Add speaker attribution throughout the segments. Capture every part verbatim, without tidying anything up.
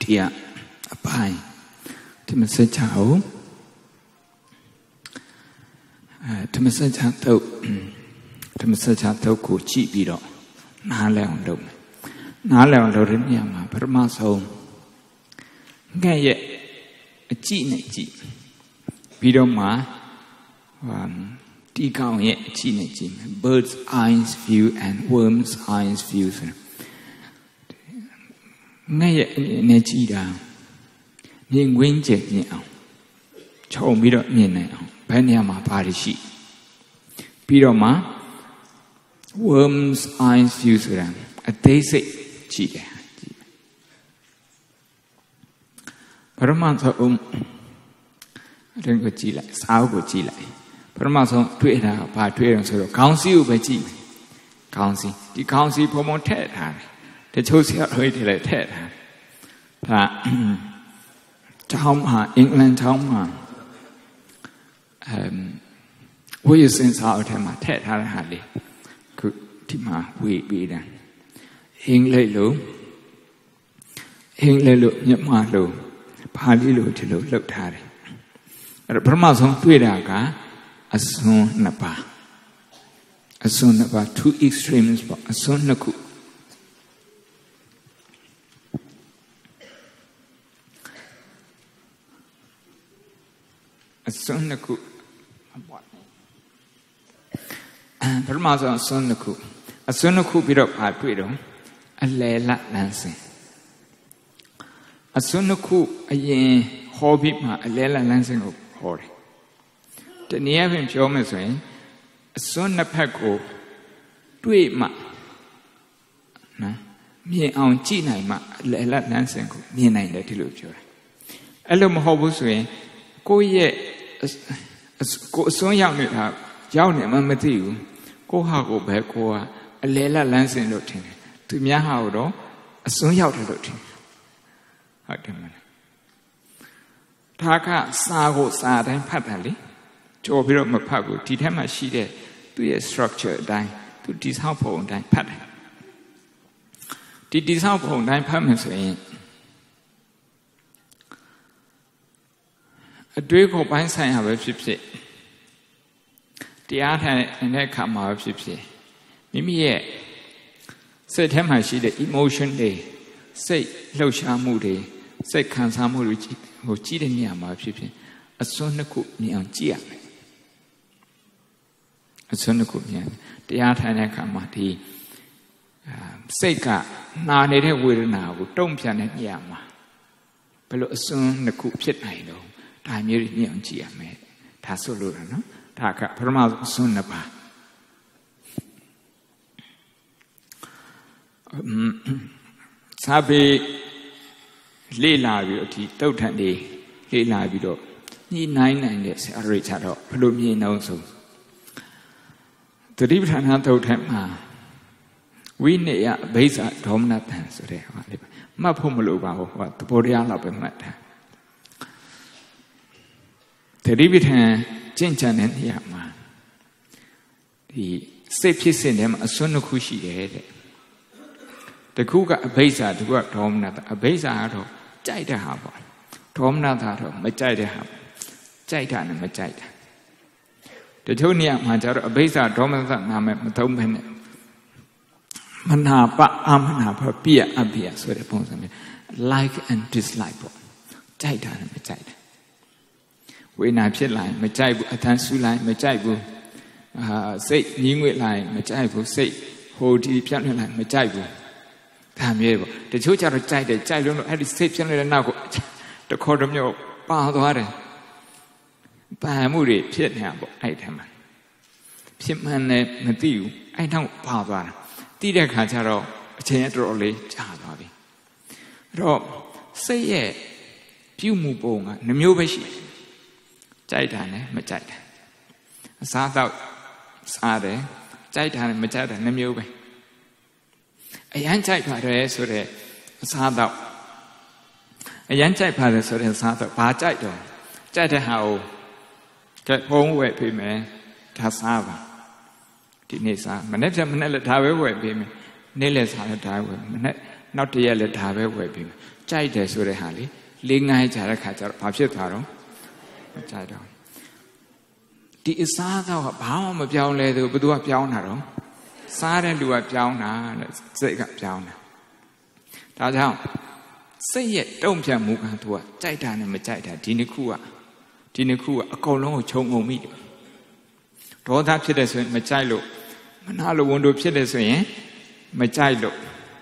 Speaker 1: Tia a pie. Timasachao Timasachato Timasachato Kuchi Bido Naleon Dome Naleon Loriniama Permaso Gaye a Chinachi Bidoma um Tikao ye Chinachi bird's eyes view and worm's eyes view. Ngay này chỉ là những nguyên chất nhau, châu mỹ đó miền này, bên nhà mà Paris, bây giờ mà worms eyes view ra, ở đây sẽ chỉ là, Paramahansa đừng có chỉ lại, sao có chỉ lại, Paramahansa thuê ra, bà thuê ra rồi, council phải chỉ, council, thì council phải muốn thế ra. Để cho xe hơi thì lại thế ra. Và trong mà England trong mà với yêu sinh sao thì mà thế ra là hạt đi. Cứ thì mà quý bị đàn. Hình lấy lũ. Hình lấy lũ nhập mà lũ. Bà đi lũ thì lũ lực thà đi. Rồi bà mà xong tuy ra cả Asun Napa. Asun Napa, two extremes. Asun Naku. Asunaku. Paramahansa Asunaku. Asunaku biro patwido. Alela lansing. Asunaku ayen hobby ma alela lansing of hori. The near Jomas way. Asunapako. Dwe ma. Me on China ma alela lansing. Me nine that you look. Alum hobos way. Cô ye cô sống nhau nữa là nhau nữa mà mới tiêu cô học của bé cô lấy là làm sinh được thì từ nhà học đó sống nhau được thì học được mà thà cả xa cô xa đấy phát ra đi cho bây giờ mà phát của thì thế mà xí đấy tụi structure đấy tụi design phong đấy phát thì design phong đấy phát mình sẽ a dream of buying sign have a fifty. The art and that come out of fifty. Maybe yet. Say, him I see the emotion day. Say, low shamu day. Say, cansamu who cheated me about fifty. A son of cook me on Chia. A son of cook me. The art and that come out. He say, now they will now. Don't piano yama. But a son the cook pit I know. Ta nhớ nhiều chị em mẹ ta số lượng nó ta cả Paramahansa Sun Napa sao bị lê la bị thì tàu thành đi lê la bị đó như này này để sẽ rồi trả đó phải luôn như nào rồi từ đi thành hàng tàu thành mà quý này à bây giờ thom nát thành rồi đấy mà không một lỗ vào và tụi tôi ăn là bên mặt thế đi thằng trên chân này thì mà thì xếp phía trên này mà xuân nó khu sĩ đấy thế khu cả bây giờ thì có thom nát bây giờ thôi chạy ra hả bọn thom nát thôi mới chạy ra hả chạy ra này mới chạy ra thế chỗ này mà cho rồi bây giờ thom nát làm mà thông bên mình hà pa am mình hà pa bia am bia rồi đấy phong sao like and dislike bọn chạy ra này mới chạy ra Vì nào biết lại mà chạy vụ thanh su lại mà chạy vụ xây nhí nguyện lại mà chạy vụ xây hồ đi biết lại mà chạy vụ tham gia vụ để chú cho nó chạy để chạy luôn hay đi xây biết lại nào cũng được khó đâm nhau bao đó đấy ba mươi để biết nhà bộ ai tham ăn biết mà này mà tiêu ai thằng bao đó tiêu để khá cha rồi chơi rồi lấy trả đó đi rồi xây ye phiêu mù bông à nằm nhiều vậy chạy đàn này mà chạy đàn xa tao xa đấy chạy đàn này mà chạy đàn nằm nhiều vậy ai anh chạy phải rồi số đấy xa tao ai anh chạy phải rồi số đấy xa tao ba chạy rồi chạy để hào cái phong vậy thì mẹ thà xa vào thì này xa mà nếu như mình là thà với vậy thì mình nên là xa là thà với mình နောက်တရက်လည်းဒါပဲဝယ်ပြီးကြိုက်တယ်ဆိုတဲ့ဟာလေလေးငိုင်းကြတဲ့ခါကျတော့ဘာဖြစ်သွားတော့မကြိုက်တော့ဒီအစားအသောက်ကဘာမှမပြောင်းလဲသူဘယ်သူကပြောင်းတာတော့စားတဲ့လူကပြောင်းတာတဲ့စိတ်ကပြောင်းတာဒါကြောင့်စိတ်ရဲ့တုံ့ပြန်မှုကသူကကြိုက်တာနဲ့မကြိုက်တာဒီနှစ်ခုကဒီနှစ်ခုကအကုန်လုံးကိုခြုံငုံမိတယ်ဒေါသဖြစ်တယ်ဆိုရင်မကြိုက်လို့မနာလိုဝန်တို့ဖြစ်တယ်ဆိုရင်မကြိုက်လို့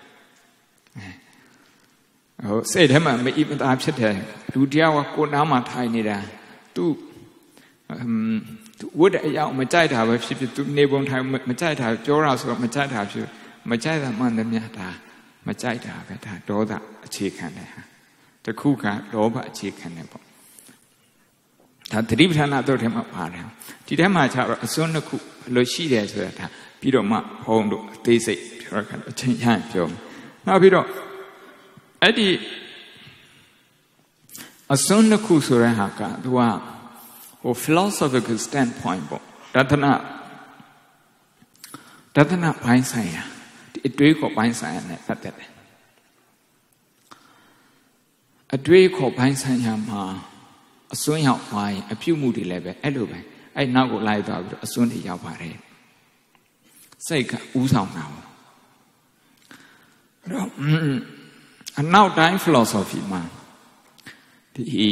Speaker 1: ဟိုစိတ်ထဲမှာမအီမသာဖြစ်တယ်လူတယောက်ကကိုယ်နားမှာထိုင်နေတာသူသူဝတ်တဲ့အရာမကြိုက်တာပဲဖြစ်ဖြစ်သူနေပုံထိုင်မကြိုက်တာပြောတာဆိုတော့မကြိုက်တာဖြစ်မကြိုက်တာမှန်တယ်များဒါမကြိုက်တာပဲဒါဒေါသအခြေခံတယ်ဟာတခုကလောဘအခြေခံတယ်ပေါ့ဒါသတိပဋ္ဌာန်အတုတ်ထဲမှာပါတယ်ဒီထဲမှာကျတော့အစွန်းတစ်ခုလို့ရှိတယ်ဆိုတာဒါပြီးတော့မှဘုံတို့အသေးစိတ်ပြောရတဲ့အချင်းရပြောနောက်ပြီးတော့အဲ့ဒီအစွန်းတစ်ခုဆိုတဲ့ဟာကသူကဟို philosophical standpoint ပေါ့ဒသနာဒသနာပိုင်းဆိုင်ရာဒီအတွေးခေါ်ပိုင်းဆိုင်ရာနဲ့ပတ်သက်တယ်အတွေးခေါ်ပိုင်းဆိုင်ရာမှာအစွန်းရောက်သွားရင်အပြုမှုတွေလည်းပဲအဲ့လိုပဲအဲ့နောက်ကိုလိုက်သွားပြီးတော့အစွန်းတွေရောက်ပါတယ်စိတ်ကဥဆောင်တာပေါ့အဲ့တော့အနောက်တိုင်း philosophy မှာဒီ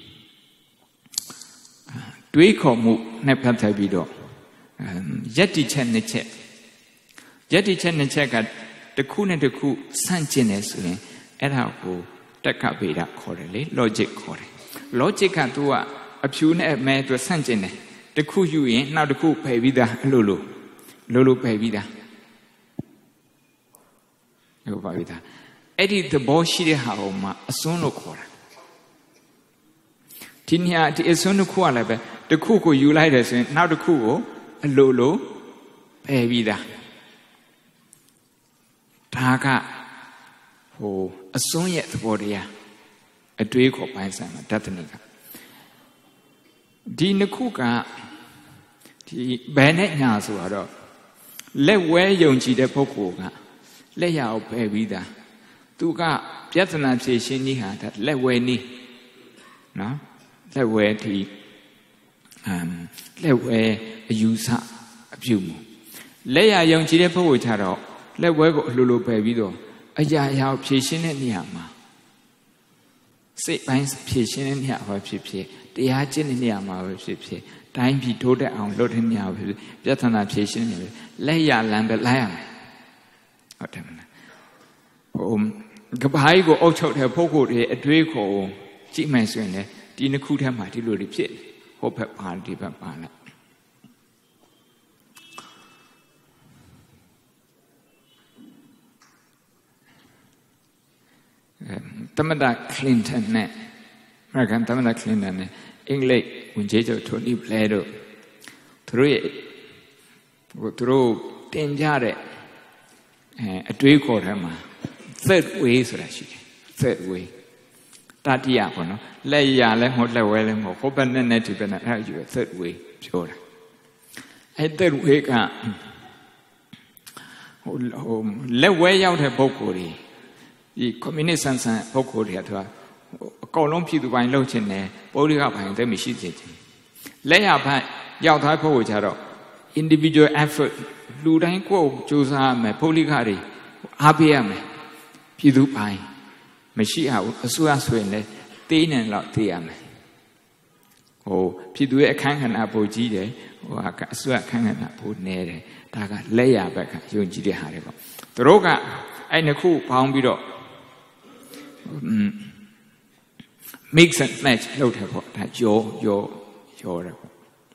Speaker 1: တွေးခေါ်မှုနဲ့ပတ်သက်ပြီးတော့ယက်တိချက်နှစ်ချက်ယက်တိချက်နှစ်ချက်ကတစ်ခုနဲ့တစ်ခုဆန့်ကျင်တယ်ဆိုရင်အဲ့ဒါကိုတက္ကဗေဒခေါ်တယ်လေ logic ခေါ်တယ် logic ကသူကအဖြူနဲ့အမဲသူဆန့်ကျင်တယ်တစ်ခုယူရင်နောက်တစ်ခုဖယ်ပြီးသားအဲ့လိုလိုလိုလိုဖယ်ပြီးသားဟုတ်ပါပြီသားအဲ့ဒီသဘောရှိတဲ့ဟာကိုမှအစွန်းလို့ခေါ်တာဒီနေရာဒီအစွန်းတစ်ခုကလည်းပဲတစ်ခုကိုယူလိုက်တယ်ဆိုရင်နောက်တစ်ခုကိုအလိုလိုဖယ်ပြီးသားဒါကဟိုအစွန်းရဲ့သဘောတရားအတွေးခေါ်ပိုင်းဆိုင်မှာဒသနိကဒီနှစ်ခုကဒီဘယ်နဲ့ညာဆိုတော့လက်ဝဲယုံကြည်တဲ့ပုဂ္ဂိုလ်ကလက်ရအောင်ဖယ်ပြီးသားသူကပြဿနာဖြေရှင်းနည်းဟာဒါလက်ဝဲနည်းနော်လက်ဝဲဒီအမ်လက်ဝဲအယူဆအပြုမှုလက်ရယုံကြည်တဲ့ပုဂ္ဂိုလ်ကြတော့လက်ဝဲကိုအလိုလိုပယ်ပြီးတော့အရာရာဖြေရှင်းတဲ့နေရာမှာစိတ်ပိုင်းဖြေရှင်းတဲ့နေရာပဲဖြစ်ဖြစ်တရားကျင့်တဲ့နေရာမှာပဲဖြစ်ဖြစ်တိုင်းပြည်ထိုးတက်အောင်လုပ်တဲ့နေရာပဲဖြစ်ဖြစ်ပြဿနာဖြေရှင်းနေတယ်လက်ရလမ်းပဲလိုက်ရမယ်ဟုတ်တယ်မလားဟိုကဘာကြီးကိုအုပ်ချုပ်တဲ့ပုဂ္ဂိုလ်တွေအတွေးခေါ်ကြည့်မယ်ဆိုရင်လေဒီနှစ်ခုထဲမှာဒီလိုတွေဖြစ်ဟိုဘက်ပါဒီဘက်ပါလားသမ္မတကလင်တန်နဲ့အမေရိကန်သမ္မတကလင်တန်နဲ့အင်္ဂလိပ်ဝန်ကြီးချုပ်ထိုနီဘလဲတို့သူတို့ရဲ့ဟိုသူတို့တင်ကြတဲ့အဲအတွေးခေါ်ထဲမှာ third way ဆိုတာရှိတယ် third way တတိယပေါ့နော်လက်ရလည်းမဟုတ်လက်ဝဲလည်းမဟုတ်ဟိုဘက်နဲ့နဲ့ဒီဘက်နဲ့အဲ့ဒါယူ third way ပြောတာအဲ့ third way ကဟိုဟိုလက်ဝဲရောက်တဲ့ပုဂ္ဂိုလ်တွေဒီ communist ဆန်ဆန်ပုဂ္ဂိုလ်တွေကသူကအကောင်လုံးပြည်သူပိုင်းလှုပ်ချင်တယ်ပုဂ္ဂလိကပိုင်းတည်းမရှိစေချင်လက်ရဘက်ရောက်သွားဖို့ကြတော့ individual effort လူတိုင်းကိုယ်ကြိုးစားရမယ်ပုဂ္ဂလိကတွေအားပေးရမယ်ပြည်သူပိုင်းမရှိအောင်အစိုးရဆိုရင်လည်းတေးနေတော့တေးရမယ်ဟိုပြည်သူရဲ့အခန်းကဏ္ဍပိုကြီးတယ်ဟိုအစိုးရအခန်းကဏ္ဍပိုနေတယ်ဒါကလက်ရဘက်ကယုံကြည်တဲ့ဟာတွေပေါ့သူတို့ကအဲ့နှစ်ခုပေါင်းပြီးတော့mix and match လုပ်တယ်ပေါ့ဒါရောရောရောတယ်ပေါ့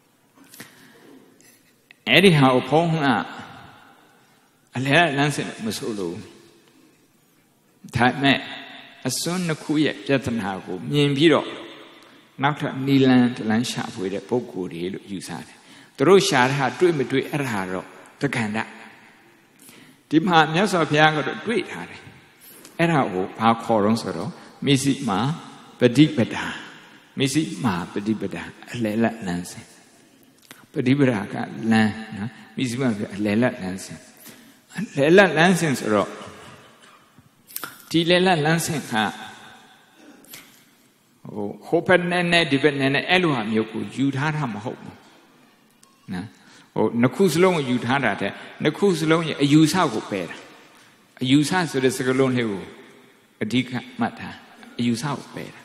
Speaker 1: အဲ့ဒီဟာကိုဖုံးကအလဲလမ်းစဉ်မဆိုးလို့ဒါမဲ့အစွန်းနှစ်ခုရဲ့ပြဿနာကိုမြင်ပြီးတော့နောက်ထပ်နီလန်တလန်းရှာဖွေတဲ့ပုဂ္ဂိုလ်တွေလို့ယူဆတယ်သူတို့ရှာတဲ့ဟာတွေ့မတွေ့အဲ့ဒါတော့တက္ကန္တဒီမှာမြတ်စွာဘုရားကတော့တွေ့ထားတယ်အဲ့ဒါကိုဘာခေါ်တော့ဆိုတော့မိစိမာပฏิပဒါမိစိမာပฏิပဒါအလယ်လက်လမ်းစဉ်ပฏิပဒါကလမ်းနော်မိစိမာကအလယ်လက်လမ်းစဉ်အလယ်လက်လမ်းစဉ်ဆိုတော့ဒီလေလက်လမ်းစဉ်ကဟိုဟိုဘက်နဲ့နဲ့ဒီဘက်နဲ့နဲ့အဲ့လိုဟာမျိုးကိုယူထားတာမဟုတ်ဘူးနော်ဟိုနှစ်ခုစလုံးကိုယူထားတာတဲ့နှစ်ခုစလုံးရဲ့အယူဆကိုပယ်တာအယူဆဆိုတဲ့စကားလုံးလေးကိုအဓိကမှတ်ထားအယူဆကိုပယ်တာ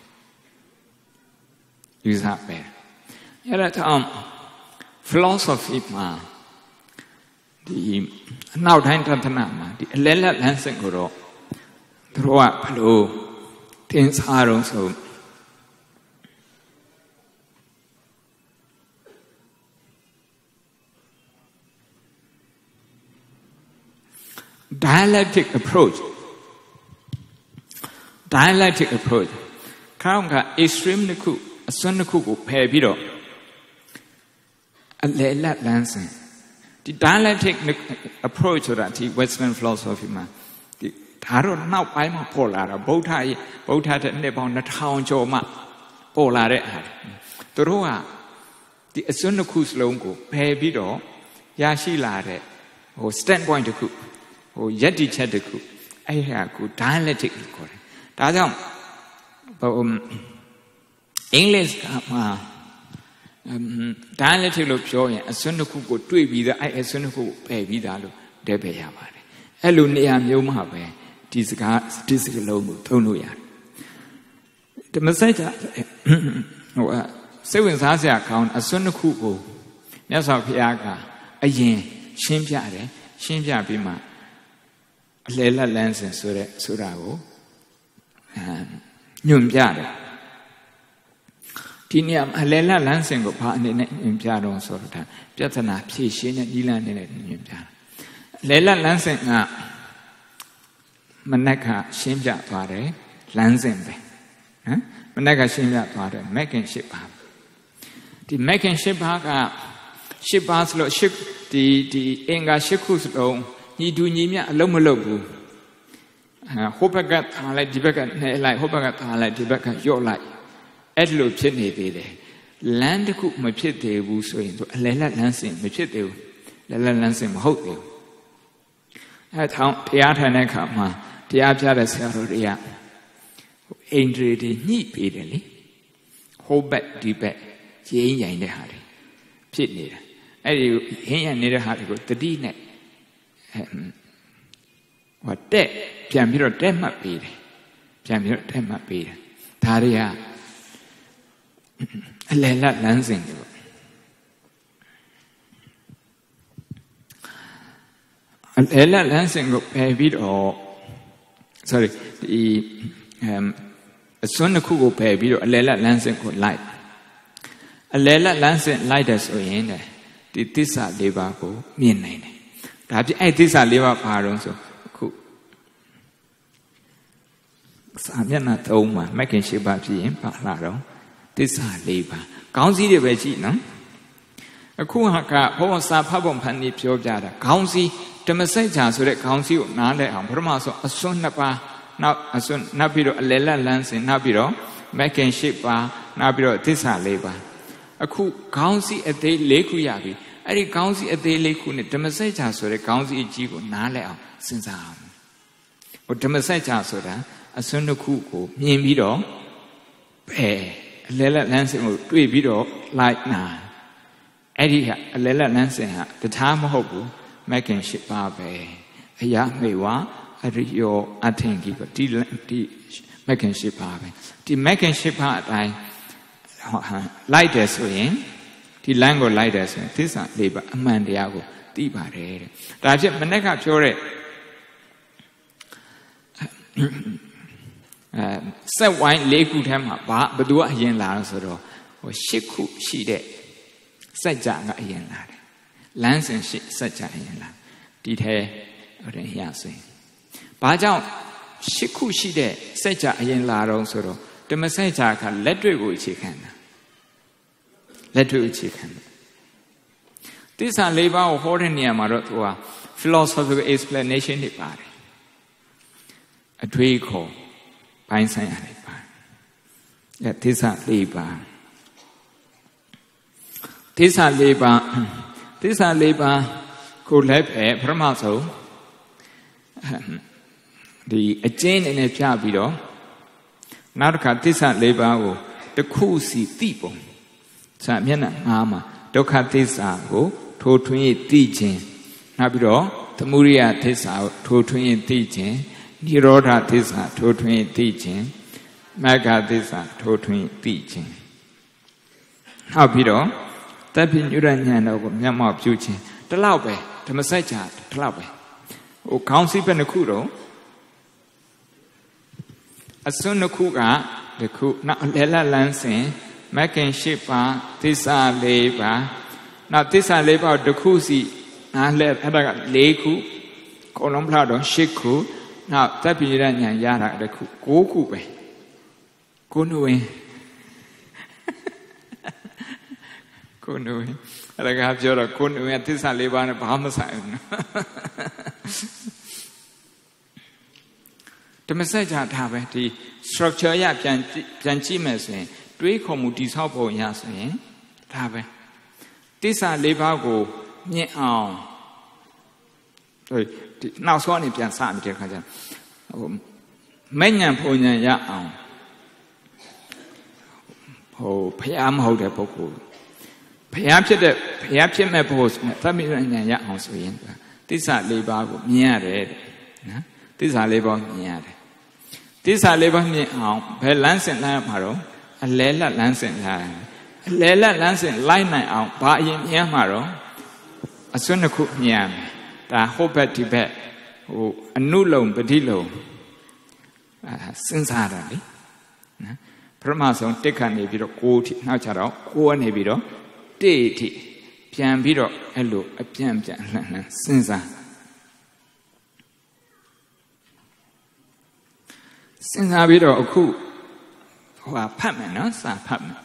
Speaker 1: ယူဆပယ်အဲ့ဒါကြောင့် philosophy မှာဒီအနောက်တိုင်းတသနာမှာဒီအလဲလက်လမ်းစဉ်ကိုတော့သူတို့ကဘယ်လိုတင်စားတော့ဆိုdialectic approach dialectic approach ခေါင်းက extreme တစ်ခုအစွန်းတစ်ခုကိုဖယ်ပြီးတော့အလဲလက်လမ်းစဉ်ဒီ dialectic approach ဆိုတာဒီ Western philosophy မှာဒီဒါတော့နောက်ပိုင်းမှာပေါ်လာတာဗုဒ္ဓရဲ့ဗုဒ္ဓတဲ့နှစ်ပေါင်းနှစ်ထောင်ကျော်မှပေါ်လာတဲ့အားသူတို့ကဒီအစွန်းတစ်ခုစလုံးကိုဖယ်ပြီးတော့ရရှိလာတဲ့ဟို standpoint တစ်ခုဟိုယက်တိချက်တစ်ခုအဲ့ဒါကို dialectic လို့ခေါ်တယ်ဒါကြောင့်ဟိုအင်္ဂလိပ်ကမှာdialectic လို့ပြောရင်အစွန်းတစ်ခုကိုတွေ့ပြီးသားအဲ့အစွန်းတစ်ခုကိုပယ်ပြီးသားလို့တည့်ပယ်ရပါတယ်အဲ့လိုနေရာမျိုးမှာပဲဒီစကားဒီစကားလုံးကိုသုံးလို့ရတယ်ဒီမဆိုင်တာဟိုစိတ်ဝင်စားစရာကောင်းအစွန်းတစ်ခုကိုမြတ်စွာဘုရားကအရင်ရှင်းပြတယ်ရှင်းပြပြီးမှအလဲလက်လန်းစဉ်ဆိုတဲ့ဆိုတာကိုညွှန်ပြတယ်ဒီနေရာအလဲလက်လန်းစဉ်ကိုဘာအနေနဲ့ညွှန်ပြတော့ဆိုတော့ပြဿနာဖြေရှင်းတဲ့ဤလန်းနဲ့ညွှန်ပြတယ်အလဲလက်လန်းစဉ်ကမနက်ကရှင်းပြသွားတယ်လမ်းစဉ်ပဲနော်မနက်ကရှင်းပြသွားတယ်မက်ကင်ရှစ်ပါဒီမက်ကင်ရှစ်ပါကရှစ်ပါဆိုလို့ရှစ်ဒီဒီအင်္ဂါရှစ်ခုစလုံးညီတူညီမျှအလုံးမလုံးဘူးဟိုဘက်ကထားလိုက်ဒီဘက်ကနှဲလိုက်ဟိုဘက်ကထားလိုက်ဒီဘက်ကညှော့လိုက်အဲ့လိုဖြစ်နေသေးတယ်လမ်းတစ်ခုမဖြစ်သေးဘူးဆိုရင်သူအလဲလက်လမ်းစဉ်မဖြစ်သေးဘူးလဲလက်လမ်းစဉ်မဟုတ်သေးဘူးအဲထောင်တရားထိုင်တဲ့အခါမှာတရားပြတဲ့ဆရာတော်တွေကအိန္ဒြေတွေညှိပေးတယ်လေဟိုဘက်ဒီဘက်ရင်းရိုင်တဲ့ဟာတွေဖြစ်နေတာအဲ့ဒီရင်းရိုင်နေတဲ့ဟာတွေကိုတတိနဲ့ဟိုတက်ပြန်ပြီးတော့တက်မှတ်ပေးတယ်ပြန်ပြီးတော့တက်မှတ်ပေးတယ်ဒါတွေကအလယ်လတ်လမ်းစဉ်တွေအလယ်လတ်လမ်းစဉ်ကိုပယ်ပြီးတော့ sorry ဒီအစွန်းတစ်ခုကိုပယ်ပြီးတော့အလယ်လတ်လမ်းစဉ်ကိုလိုက်အလယ်လတ်လမ်းစဉ်လိုက်တယ်ဆိုရင်ဒီသစ္စာလေးပါးကိုမြင်နိုင်တယ်ဒါပြအဲ့သစ္စာလေးပါးဘာတော့ဆိုအခုစာမျက်နှာသုံးမှာမက်ကင်ရှိပါဖြစ်ရင်ပါလာတော့သစ္စာလေးပါးခေါင်းစည်းတွေပဲကြည့်နော်အခုဟာကဘုရားစာဖတ်ပုံဖန်ပြီးပြောပြတာခေါင်းစည်းဓမ္မစကြာဆိုတဲ့ခေါင်းစည်းကိုနားလည်အောင်ပထမဆုံးအစွန်းနှစ်ပါးနောက်အစွန်းနောက်ပြီးတော့အလယ်လက်လမ်းစဉ်နောက်ပြီးတော့မက်ကင်ရှိပါနောက်ပြီးတော့သစ္စာလေးပါးအခုခေါင်းစည်းအသေးလေးခုရပြီအဲ့ဒီခေါင်းစည်းအသေးလေးခုနဲ့ဓမ္မစကြာဆိုတဲ့ခေါင်းစည်းအကြီးကိုနားလည်အောင်စဉ်းစားအောင်ဟိုဓမ္မစကြာဆိုတာအစွန်းတစ်ခုကိုမြင်ပြီးတော့ဘယ်အလဲလက်လမ်းစဉ်ကိုတွေ့ပြီးတော့လိုက်နာအဲ့ဒီကအလဲလက်လမ်းစဉ်ဟာတခြားမဟုတ်ဘူးမက်ကင်ရှိပါပဲအရာမေဝအရိယောအထင်ကြီးကဒီဒီမက်ကင်ရှိပါပဲဒီမက်ကင်ရှိပါအတိုင်းလိုက်တယ်ဆိုရင်ဒီလမ်းကိုလိုက်တယ်ဆိုရင်သစ္စာလေးပါအမှန်တရားကိုသိပါတယ်တဲ့ဒါဖြစ်မနေ့ကပြောတဲ့အဲစက်ဝိုင်းလေးခုထဲမှာဘာဘသူကအရင်လာဆိုတော့ဟိုရှစ်ခုရှိတဲ့စัจ जा ကအရင်လာတယ်လမ်းစဉ်ရှိစัจ जा အရင်လာဒီထဲဟိုရင်ရဆိုရင်ဘာကြောင့်ရှစ်ခုရှိတဲ့စัจ जा အရင်လာတော့ဆိုတော့ဓမ္မစัจ जा ကလက်တွေ့ကိုအခြေခံတာလက်တွေ့အခြေခံတာသစ္စာလေးပါးကိုဟောတဲ့နေရာမှာတော့သူက philosophical explanation တွေပါတယ်အတွေးခေါ်ဘိုင်းဆိုင်ရတယ်ပါအဲသစ္စာလေးပါးသစ္စာလေးပါးသစ္စာလေးပါးကိုလည်းပဲပထမဆုံးဒီအကျဉ်းနဲ့ဖြားပြီးတော့နောက်တစ်ခါသစ္စာလေးပါးကိုတစ်ခုစီသိပုံစာမျက်နှာငါးမှာဒုက္ခသစ္စာကိုထိုးထွင်းသိခြင်းနောက်ပြီးတော့သမုဒိယသစ္စာကိုထိုးထွင်းသိခြင်းနိရောဓသစ္စာထိုးထွင်းသိခြင်းမဂ္ဂသစ္စာထိုးထွင်းသိခြင်းနောက်ပြီးတော့တပ္ပိညုရဉာဏ်တော်ကိုမျက်မှောက်ပြုခြင်းဒီလောက်ပဲဓမ္မစကြာဒီလောက်ပဲဟိုခေါင်းစည်းပဲတစ်ခုတော့အစွန်းတစ်ခုကဒီခုနောက်လဲလလန်းစဉ်မဂ္ဂင်၈ပါးသစ္စာ၄ပါးနောက်သစ္စာ၄ပါးတစ်ခုစီနားလဲအဲ့ဒါက၄ခုအကုန်လုံးဖလောက်တော့၈ခုနောက်တပ္ပိညုရဉာဏ်ရတာတစ်ခု၉ခုပဲကိုနုဝင်ကိုနုဝင်အဲ့ဒါကပြောတော့ကိုနုဝင်သစ္စာ၄ပါးနဲ့ဘာမှမဆိုင်ဘူးနော်ဓမ္မစကြာထားပဲဒီ structure ရပြန်ပြန်ကြည့်မယ်ဆိုရင်တွေးခေါ်မှုတိဆောက်ပုံရဆိုရင်ဒါပဲသစ္စာ၄ပါးကိုမြင်အောင်ဟိုဒီနောက်ဆုံးအနေပြန်စမိတဲ့ခါကျဟိုမဲ့ညာပုံညာရအောင်ဟိုဖျားမဟုတ်တဲ့ပုဂ္ဂိုလ်ဖျားဖြစ်တဲ့ဖျားဖြစ်မဲ့ပုဂ္ဂိုလ်သဗ္ဗဉာဏ်ရအောင်ဆိုရင်သစ္စာ၄ပါးကိုမြင်ရတယ်နော်သစ္စာ၄ပါးမြင်ရတယ်သစ္စာ၄ပါးမြင်အောင်ဘယ်လမ်းစဉ်လမ်းမှာတော့အလဲလက်လမ်းစဉ်လိုက်အလဲလက်လမ်းစဉ်လိုက်နိုင်အောင်ဘာအရင်မြင်မှာတော့အစွန်းတစ်ခုမြင်ရမယ်ဒါဟိုဘက်ဒီဘက်ဟိုအနုလုံပဋိလုံအဲစဉ်းစားတာလေနော်ပထမဆုံးတစ်ခါနေပြီးတော့ကိုးထိနောက်ကျတော့ကိုးကနေပြီးတော့တိထိပြန်ပြီးတော့အဲ့လိုအပြန်ပြန်လှမ်းလှမ်းစဉ်းစားစဉ်းစားပြီးတော့အခုဟိုဖတ်မယ်နော်စာဖတ်မယ်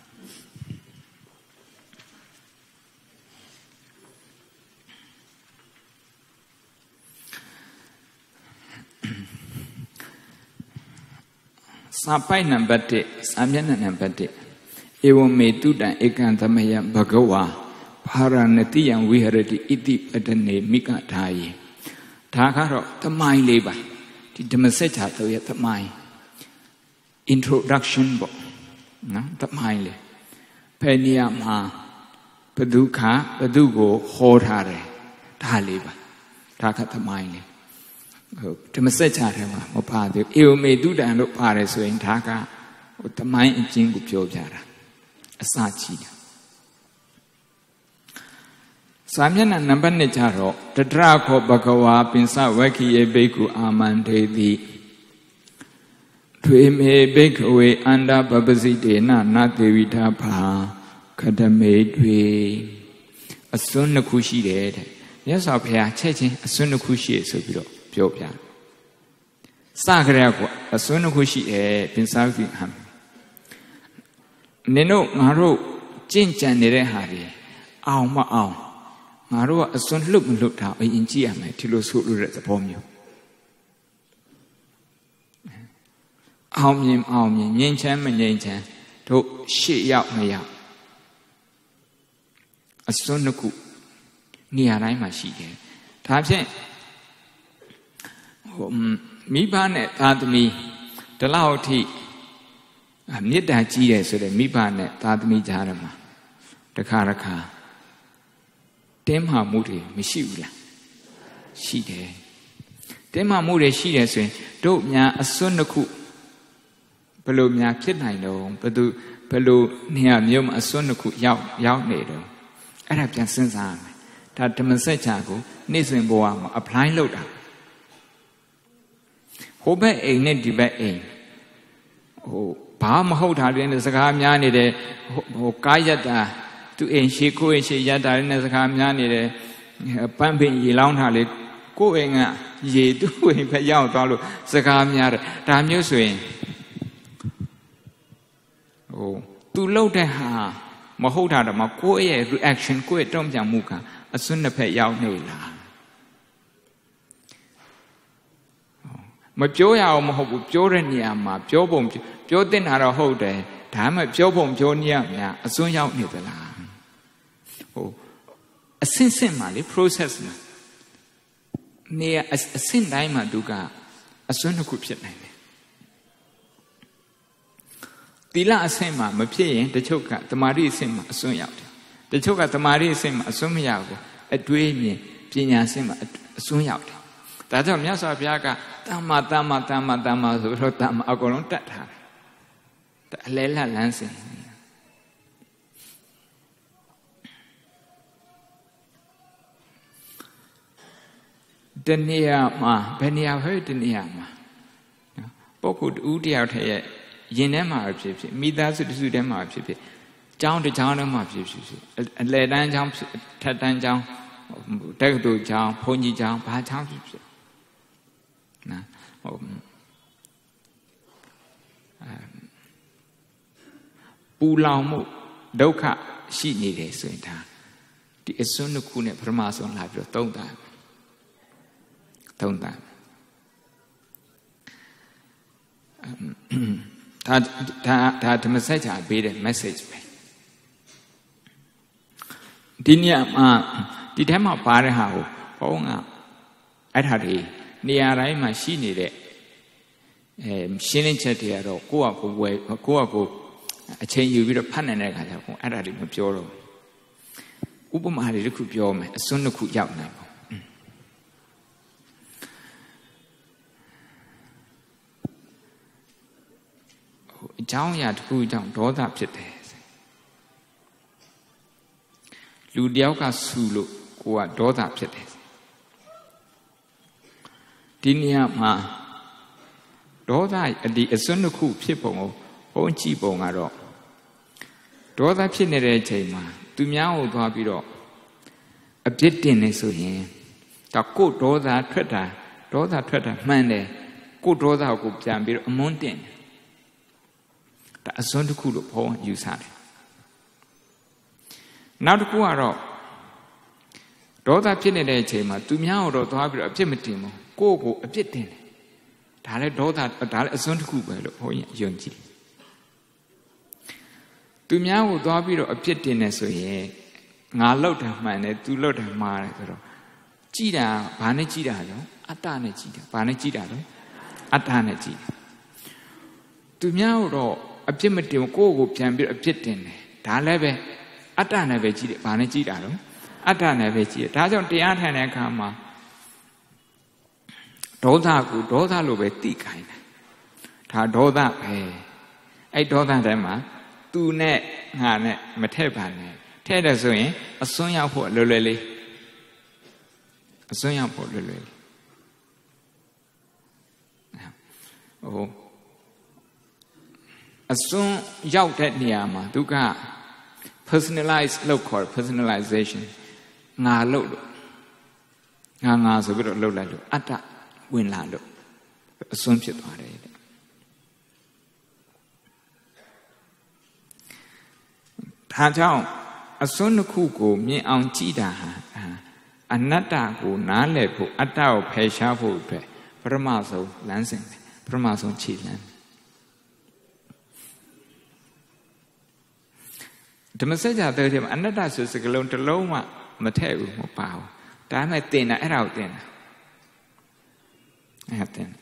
Speaker 1: စာပိုက်နံပါတ်တစ်စာမျက်နှာနံပါတ်တစ်ဧဝမေတုတံဧကံသမယဘဂဝါဘာရဏတိယံဝိဟရတိဣတိပတနေမိကထာယေဒါကတော့သမိုင်းလေးပါဒီဓမ္မစကြာတော်ရဲ့သမိုင်း introduction ပေါ့နော်သမိုင်းလေးဖယ်နေရမှာဘဒုခဘဒုကိုဟောထားတယ်ဒါလေးပါဒါကသမိုင်းလေးဟိုဓမ္မစကြာထဲမှာမပါသေးဘူးဧဝမေတုတံလို့ပါတယ်ဆိုရင်ဒါကဟိုသမိုင်းအကျဉ်းကိုပြောပြတာအစကြီးတယ်စာမျက်နှာနံပါတ်နှစ်ကျတော့တတရခောဘဂဝါပင်စဝက္ခိယေဘိက္ခုအာမန္တေတိထွေမေဘိက္ခဝေအန္တပပစိတေနနာတေဝိထာဖာခတမေတွေအစွန်းနှစ်ခုရှိတယ်တဲ့မြတ်စွာဘုရားချက်ချင်းအစွန်းနှစ်ခုရှိရဆိုပြီးတော့ပြောပြစကြရကအစွန်းနှစ်ခုရှိတယ်ပင်စဝက္ခိဟံနင်တို့ငါတို့ကြင့်ကြံနေတဲ့ဟာတွေအောင်မအောင်ငါတို့ကအစွန်းလှုပ်မလှုပ်တာအရင်ကြည့်ရမယ်ဒီလိုဆိုလို့တဲ့သဘောမျိုးအောင်မြင်အောင်မြင်ငြိမ်းချမ်းမငြိမ်းချမ်းတို့ရှေ့ရောက်မရောက်အစွန်းနှစ်ခုနေရာတိုင်းမှာရှိတယ်ဒါဖြင့်ဟိုမိဘနဲ့သားသမီးဒီလောက်ထိမေတ္တာကြီးတယ်ဆိုတဲ့မိဘနဲ့သားသမီးကြားထဲမှာတခါတခါတင်းမာမှုတွေမရှိဘူးလားရှိတယ်တင်းမာမှုတွေရှိတယ်ဆိုရင်တို့များအစွန်းတစ်ခုဘယ်လိုများဖြစ်နိုင်တော့ဘယ်သူဘယ်လိုနေရာမျိုးမှာအစွန်းတစ်ခုရောက်ရောက်နေတော့အဲ့ဒါပြန်စဉ်းစားရမယ်ဒါဓမ္မစကြာကိုနေ့စဉ်ဘဝမှာ apply လုပ်တာဟိုဘက်အိမ်နဲ့ဒီဘက်အိမ်ဟိုဘာမဟုတ်တာတွေနဲ့စကားများနေတယ်ဟိုကားရတာသူအိမ်ရှိကိုအိမ်ရှိရတာတွေနဲ့စကားများနေတယ်ပန်းပင်ရေလောင်းတာလေကိုအိမ်ကရေသူ့အိမ်ဖက်ရောက်သွားလို့စကားများတယ်ဒါမျိုးဆိုရင်ဟိုသူလှုပ်တဲ့ဟာမဟုတ်တာတော့မကိုယ့်ရဲ့ reaction ကိုယ့်ရဲ့တုံ့ပြန်မှုကအစွန်းတစ်ဖက်ရောက်နေလားမပြောရအောင်မဟုတ်ဘူးပြောတဲ့နေရာမှာပြောပုံပြောတဲ့နာတော့ဟုတ်တယ်ဒါမှပြောပုံပြောနေရများအစွန်းရောက်နေသလားဟိုအစင့်စင့်မှာလေ process မှာနေအစင့်တိုင်းမှာသူကအအစွန်းတစ်ခုဖြစ်နိုင်တယ်သီလအဆင့်မှာမဖြစ်ရင်တချို့ကတမာတိအဆင့်မှာအစွန်းရောက်တယ်တချို့ကတမာတိအဆင့်မှာအစွန်းမရောက်ဘူးအတွေးမြင်ပညာအဆင့်မှာအစွန်းရောက်တယ်ဒါကြောင့်မြတ်စွာဘုရားကတမ္မာတမ္မာတမ္မာတမ္မာဆိုတော့တမ္မာအကုန်လုံးတတ်ထားတယ်အလဲလတ်လန်းစဉ်တဏှာမှာဘယ်နေရာပဲတဏှာမှာပုဂ္ဂိုလ်တူတယောက်တည်းရဲ့ရင်ထဲမှာဖြစ်ဖြစ်မိသားစုတစုထဲမှာဖြစ်ဖြစ်ကျောင်းတစ်ကျောင်းထဲမှာဖြစ်ဖြစ်အလယ်တန်းကျောင်းထက်တန်းကျောင်းတက္ကသိုလ်ကျောင်းဘုန်းကြီးကျောင်းဘာကျောင်းဖြစ်ဖြစ်နော်ဟုတ်ပူလောင်မှုဒုက္ခရှိနေတယ်ဆိုရင်ဒါဒီအစွန်းတစ်ခုနဲ့ပထမဆုံးလာပြီးတော့သုံးတာသုံးတာဒါဒါဒါဓမ္မစကြာပေးတဲ့ message ပဲဒီညမှာဒီထဲမှာပါတဲ့ဟာကိုဘုန်းကအဲ့ဒါတွေနေရာတိုင်းမှာရှိနေတဲ့အဲရှင်းလင်းချက်တွေကတော့ကိုယ့်အကိုဝယ်ကိုယ့်အကိုအချိန်ယူပြီးတော့ဖတ်နိုင်တဲ့အခါကျတော့အဲ့ဒါတွေမပြောတော့ဥပမာတွေတစ်ခုပြောမယ်အစွန်းတစ်ခုရောက်နိုင်ပေါ့အကြောင်းအရာတစ်ခုကြောင့်ဒေါသဖြစ်တယ်လူတယောက်ကဆူလို့ကိုကဒေါသဖြစ်တယ်ဒီနေရာမှာဒေါသဒီအစွန်းတစ်ခုဖြစ်ပုံကိုဘုန်းကြည့်ပုံကတော့ဒေါသဖြစ်နေတဲ့အချိန်မှာသူများကိုသွားပြီးတော့အပြစ်တင်နေဆိုရင်ဒါကိုယ်ဒေါသထွက်တာဒေါသထွက်တာမှန်တယ်ကိုယ်ဒေါသကိုပြန်ပြီးတော့အမွန်းတင်တယ်ဒါအစွန်းတစ်ခုလို့ဘုန်းယူဆတယ်နောက်တစ်ခုကတော့ဒေါသဖြစ်နေတဲ့အချိန်မှာသူများကိုတော့သွားပြီးတော့အပြစ်မတင်ဘူးကိုယ့်ကိုအပြစ်တင်တယ်ဒါလည်းဒေါသဒါလည်းအစွန်းတစ်ခုပဲလို့ဘုန်းကြီးယုံကြည်သူများကိုသွားပြီးတော့အပြစ်တင်နေဆိုရင်ငါလောက်တယ်မှန်တယ်သူလောက်တယ်မှားတယ်ဆိုတော့ကြည်တာဘာနဲ့ကြည်တာလဲအတ္တနဲ့ကြည်တာဘာနဲ့ကြည်တာလဲအတ္တနဲ့ကြည်သူများကိုတော့အပြစ်မတင်ကိုယ့်ကိုပြန်ပြီးအပြစ်တင်တယ်ဒါလည်းပဲအတ္တနဲ့ပဲကြည်တယ်ဘာနဲ့ကြည်တာလဲအတ္တနဲ့ပဲကြည်တယ်ဒါကြောင့်တရားထိုင်တဲ့အခါမှာဒေါသကိုဒေါသလို့ပဲသိခိုင်းတယ်ဒါဒေါသပဲအဲ့ဒေါသထဲမှာသူနဲ့ငါနဲ့မထည့်ပါနဲ့ထည့်တယ်ဆိုရင်အစွန်းရောက်ဖို့လွယ်လွယ်လေးအစွန်းရောက်ဖို့လွယ်လွယ်လေးဟိုအစွန်းရောက်တဲ့နေရာမှာသူက personalize လုပ်ခေါ် personalization ငါလုပ်လို့ငါငါဆိုပြီးတော့လုပ်လိုက်လို့အတ္တဝင်လာလို့အစွန်းဖြစ်သွားတယ်ဒါကြောင့်အစွန်းတစ်ခုကိုမြင်အောင်ကြည့်တာဟာအနတ္တကိုနားလည်ဖို့အတ္တကိုဖယ်ရှားဖို့အတွက်ပထမဆုံးလမ်းစဉ်ပထမဆုံးခြေလှမ်းဓမ္မစကြာတဲ့ထဲမှာအနတ္တဆိုစကားလုံးတစ်လုံးမှမထည့်ဘူးမပါဘူးဒါပေမဲ့သင်တာအဲ့ဒါကိုသင်တာအဲ့ဒါသင်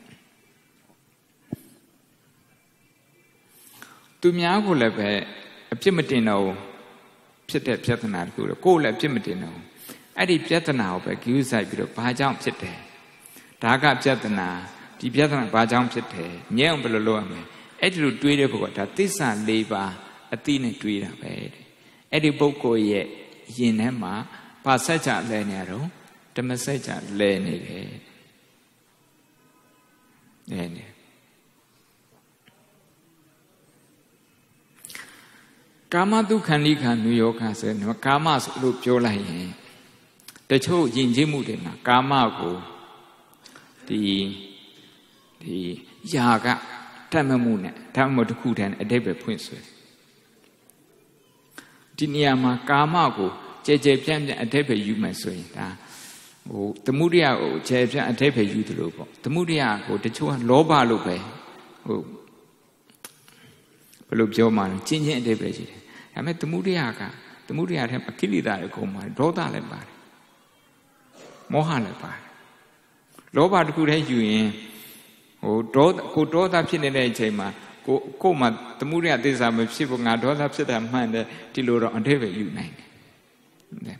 Speaker 1: သူများကိုလည်းပဲအပြစ်မတင်တော့ဖြစ်တဲ့ပြဿနာတခုတော့ကိုယ်လည်းအပြစ်မတင်တော့အဲ့ဒီပြဿနာကိုပဲဂရုစိုက်ပြီးတော့ဘာကြောင့်ဖြစ်တယ်ဒါကပြဿနာဒီပြဿနာဘာကြောင့်ဖြစ်တယ်ငြင်းအောင်ဘယ်လိုလုပ်ရမလဲအဲ့ဒီလိုတွေးတဲ့ဘုကဒါသစ္စာ၄ပါးအသိနဲ့တွေးတာပဲအဲ့ဒီပုဂ္ဂိုလ်ရဲ့ယင်ထဲမှာပါစัจ जा လဲနေရတော့ဓမ္မစัจ जा လဲနေတယ်လဲနေကာမတုခန္ဒီခာနုယောဂဆိုတော့ကာမဆိုလို့ပြောလိုက်ရင်တချို့ယဉ်ကျေးမှုတွေမှာကာမကိုဒီဒီຢာကတတ်မှတ်မှုနဲ့တတ်မှတ်မှုတစ်ခုတည်းအတိတ်ပဲဖွင့်ဆွဲဒီနေရာမှာကာမကိုကြဲကြဲပြန့်ပြန့်အတိတ်ပဲယူမယ်ဆိုရင်ဒါဟိုသမုဒိယကိုကြဲပြန့်အတိတ်ပဲယူသလိုပေါ့သမုဒိယကိုတချို့ကလောဘလို့ပဲဟိုဘယ်လိုပြောမှလဲကျင့်ချင်းအတိတ်ပဲရှိတယ်ဒါပေမဲ့သမုဒိယကသမုဒိယထဲမှာကိလေသာတွေကုန်ပါတယ်ဒေါသလည်းပါတယ်မောဟလည်းပါတယ်လောဘတစ်ခုတည်းယူရင်ဟဟိုဒေါသကိုဒေါသဖြစ်နေတဲ့အချိန်မှာကိုကိုမှသမုဒိယသစ္စာမဖြစ်ဘူးငါဒေါသဖြစ်တာမှန်တယ်ဒီလိုတော့အထိပ္ပယ်ယူနိုင်တယ်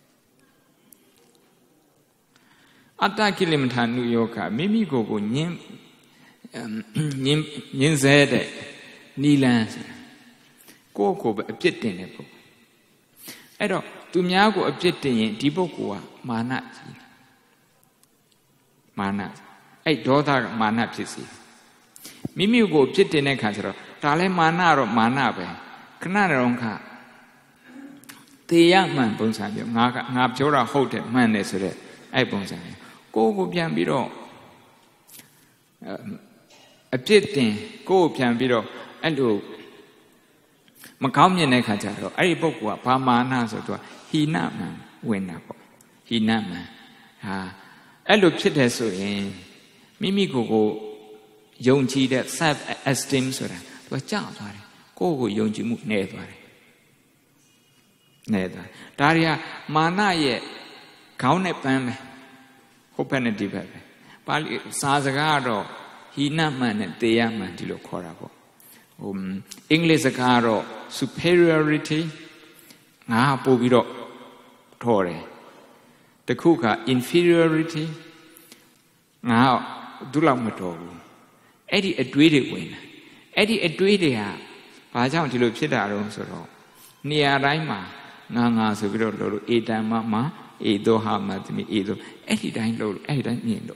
Speaker 1: အတ္တကိလေသာနုယောဂမိမိကိုယ်ကိုညင်းညင်းညင်းစေတဲ့နီလန်းကိုယ့်ကိုယ်ပဲအပြစ်တင်တဲ့ပုဂ္ဂိုလ်အဲ့တော့သူများကိုအပြစ်တင်ရင်ဒီပုဂ္ဂိုလ်ကမာနကြီးမာနအဲ့ဒေါသကမာနဖြစ်စီမိမိကိုအပြစ်တင်တဲ့ခါကျတော့ဒါလည်းမာနတော့မာနပဲခဏတုန်းကတေရမှန်ပုံစံမျိုးငါကငါပြောတာဟုတ်တယ်မှန်တယ်ဆိုတဲ့အဲ့ပုံစံမျိုးကိုယ့်ကိုပြန်ပြီးတော့အပြစ်တင်ကိုယ့်ကိုပြန်ပြီးတော့အဲ့လိုမကောင်းမြင်တဲ့ခါကျတော့အဲ့ဒီပုဂ္ဂိုလ်ကဘာမာနဆိုတော့ဟိနမှန်ဝင်တာပေါ့ဟိနမှန်ဟာအဲ့လိုဖြစ်တယ်ဆိုရင်မိမိကိုယ်ကိုယုံကြည်တဲ့ self esteem ဆိုတာသူကကျသွားတယ်ကိုယ့်ကိုယုံကြည်မှုနည်းသွားတယ်နည်းသွားဒါတွေကမာနရဲ့ခေါင်းနဲ့ပန်းပဲဟုတ်ဘက်နဲ့ဒီဘက်ပဲပါဠိစာစကားကတော့ဟိနမှန်နဲ့တေယမှန်ဒီလိုခေါ်တာပေါ့ဟိုအင်္ဂလိပ်စကားကတော့ superiority ငါပို့ပြီးတော့ထော်တယ်တခုက inferiority ငါဒုလောက်မတော်ဘူးအဲ့ဒီအတွေးတွေဝင်တာအဲ့ဒီအတွေးတွေဟာဘာကြောင့်ဒီလိုဖြစ်တာတော့ဆိုတော့နေရာတိုင်းမှာငါငါဆိုပြီးတော့လို့လို့အေတံမမအေသောဟာမသမိအေသောအဲ့ဒီတိုင်းလို့အဲ့ဒီတိုင်းမြင်လို့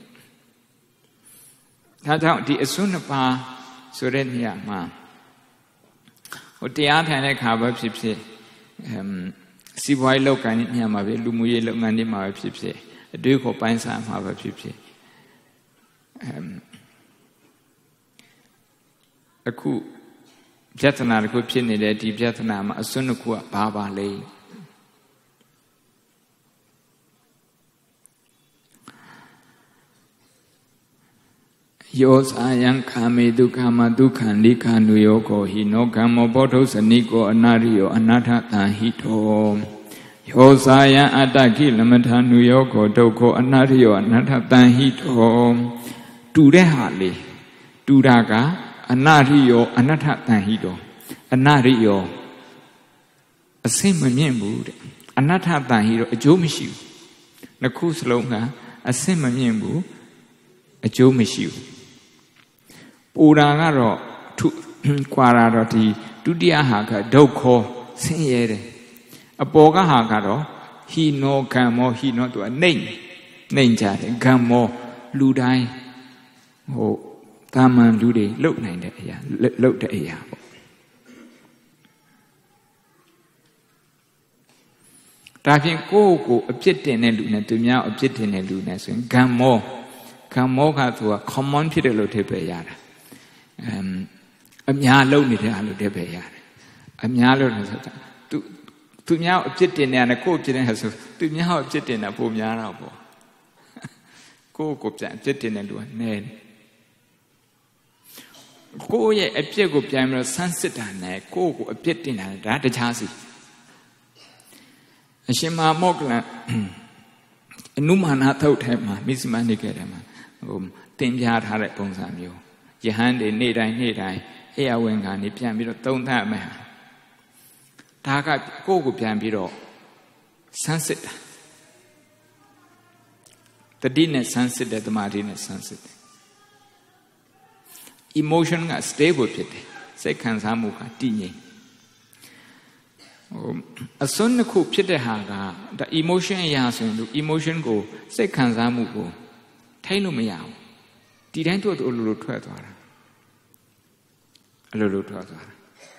Speaker 1: ဒါကြောင့်ဒီအစွန်းနှစ်ပါးဆိုတဲ့နေရာမှာဟိုတရားထိုင်တဲ့ခါပဲဖြစ်ဖြစ်အမ်စီးပွားရေးလုပ်ကိုင်နေမှာပဲလူမှုရေးလုပ်ငန်းတွေမှာပဲဖြစ်ဖြစ်အတွေးခေါ်ပိုင်းဆိုင်မှာပဲဖြစ်ဖြစ်အမ်အခုပြဿနာတစ်ခုဖြစ်နေတဲ့ဒီပြဿနာမှာအစွန်းတစ်ခုကဘာပါလဲယောဇာယံကာမေဒုက္ခမဒုက္ခံလိခာနုယောကိုဟိနောကမ္မောဘောဓုစနိကိုအနာရိယောအနာထတံဟိတောယောဇာယံအတ္တကိလမထာနုယောကိုဒုက္ခအနာရိယောအနာထတံဟိတောတူတဲ့ဟာလေးတူတာကအနာရိယောအနာထတံဟိတောအနာရိယောအစိမ့်မမြင့်ဘူးတဲ့အနာထတံဟိတောအကျိုးမရှိဘူးနှစ်ခုစလုံးကအစိမ့်မမြင့်ဘူးအကျိုးမရှိဘူးပူတာကတော့ထုကွာတာတော့ဒီဒုတိယဟာကဒုက္ခဆင်းရဲတယ်အပေါ်ကဟာကတော့ဟိနောကံမောဟိနောသူကနှိမ့်နှိမ့်ကြတယ်ကံမောလူတိုင်းဟိုတာမန်လူတွေလှုပ်နိုင်တဲ့အရာလှုပ်တဲ့အရာပေါ့ဒါဖြင့်ကိုယ့်ကိုအပြစ်တင်တဲ့လူနဲ့သူများအပြစ်တင်တဲ့လူနဲ့ဆိုရင်ကံမောကံမောကသူက common ဖြစ်တယ်လို့ထည့်ပဲရတာအမ်အများလုံးနေတဲ့အားလို့တည်းပဲရတယ်အများလုံးလို့ဆိုတာသူသူများအပြစ်တင်နေတယ်ကိုယ့်အပြစ်တင်တယ်ဆိုသူများအပြစ်တင်တာပိုများတော့ပေါ့ကိုယ့်ကိုပြန်အပြစ်တင်တဲ့လူကနည်းကိုယ့်ရဲ့အပြစ်ကိုပြန်ပြီးတော့ဆန်းစစ်တာနဲ့ကိုယ့်ကိုအပြစ်တင်တာဒါတခြားစီအရှင်မမောကလန်အနုမာနသုတ်ထဲမှာမိစ္ဆမနိကေထဲမှာဟိုတင်ပြထားတဲ့ပုံစံမျိုးယဟန်တွေနေ့တိုင်းနေ့တိုင်းအေယဝင်ကနေပြန်ပြီးတော့သုံးသပ်မယ်ဒါကကိုယ့်ကိုပြန်ပြီးတော့ဆန်းစစ်တာတတိနဲ့ဆန်းစစ်တယ်တမာတိနဲ့ဆန်းစစ်တယ် emotion က stable ဖြစ်တယ်စိတ်ခံစားမှုကတည်ငြိမ်ဟိုအစွန်းတစ်ခုဖြစ်တဲ့ဟာကဒါ emotion အရာဆိုရင်သူ emotion ကိုစိတ်ခံစားမှုကိုထိန်းလို့မရဘူးဒီတိုင်းသူ့အလိုလိုထွက်သွားတာအလိုလိုထွက်သွားတာ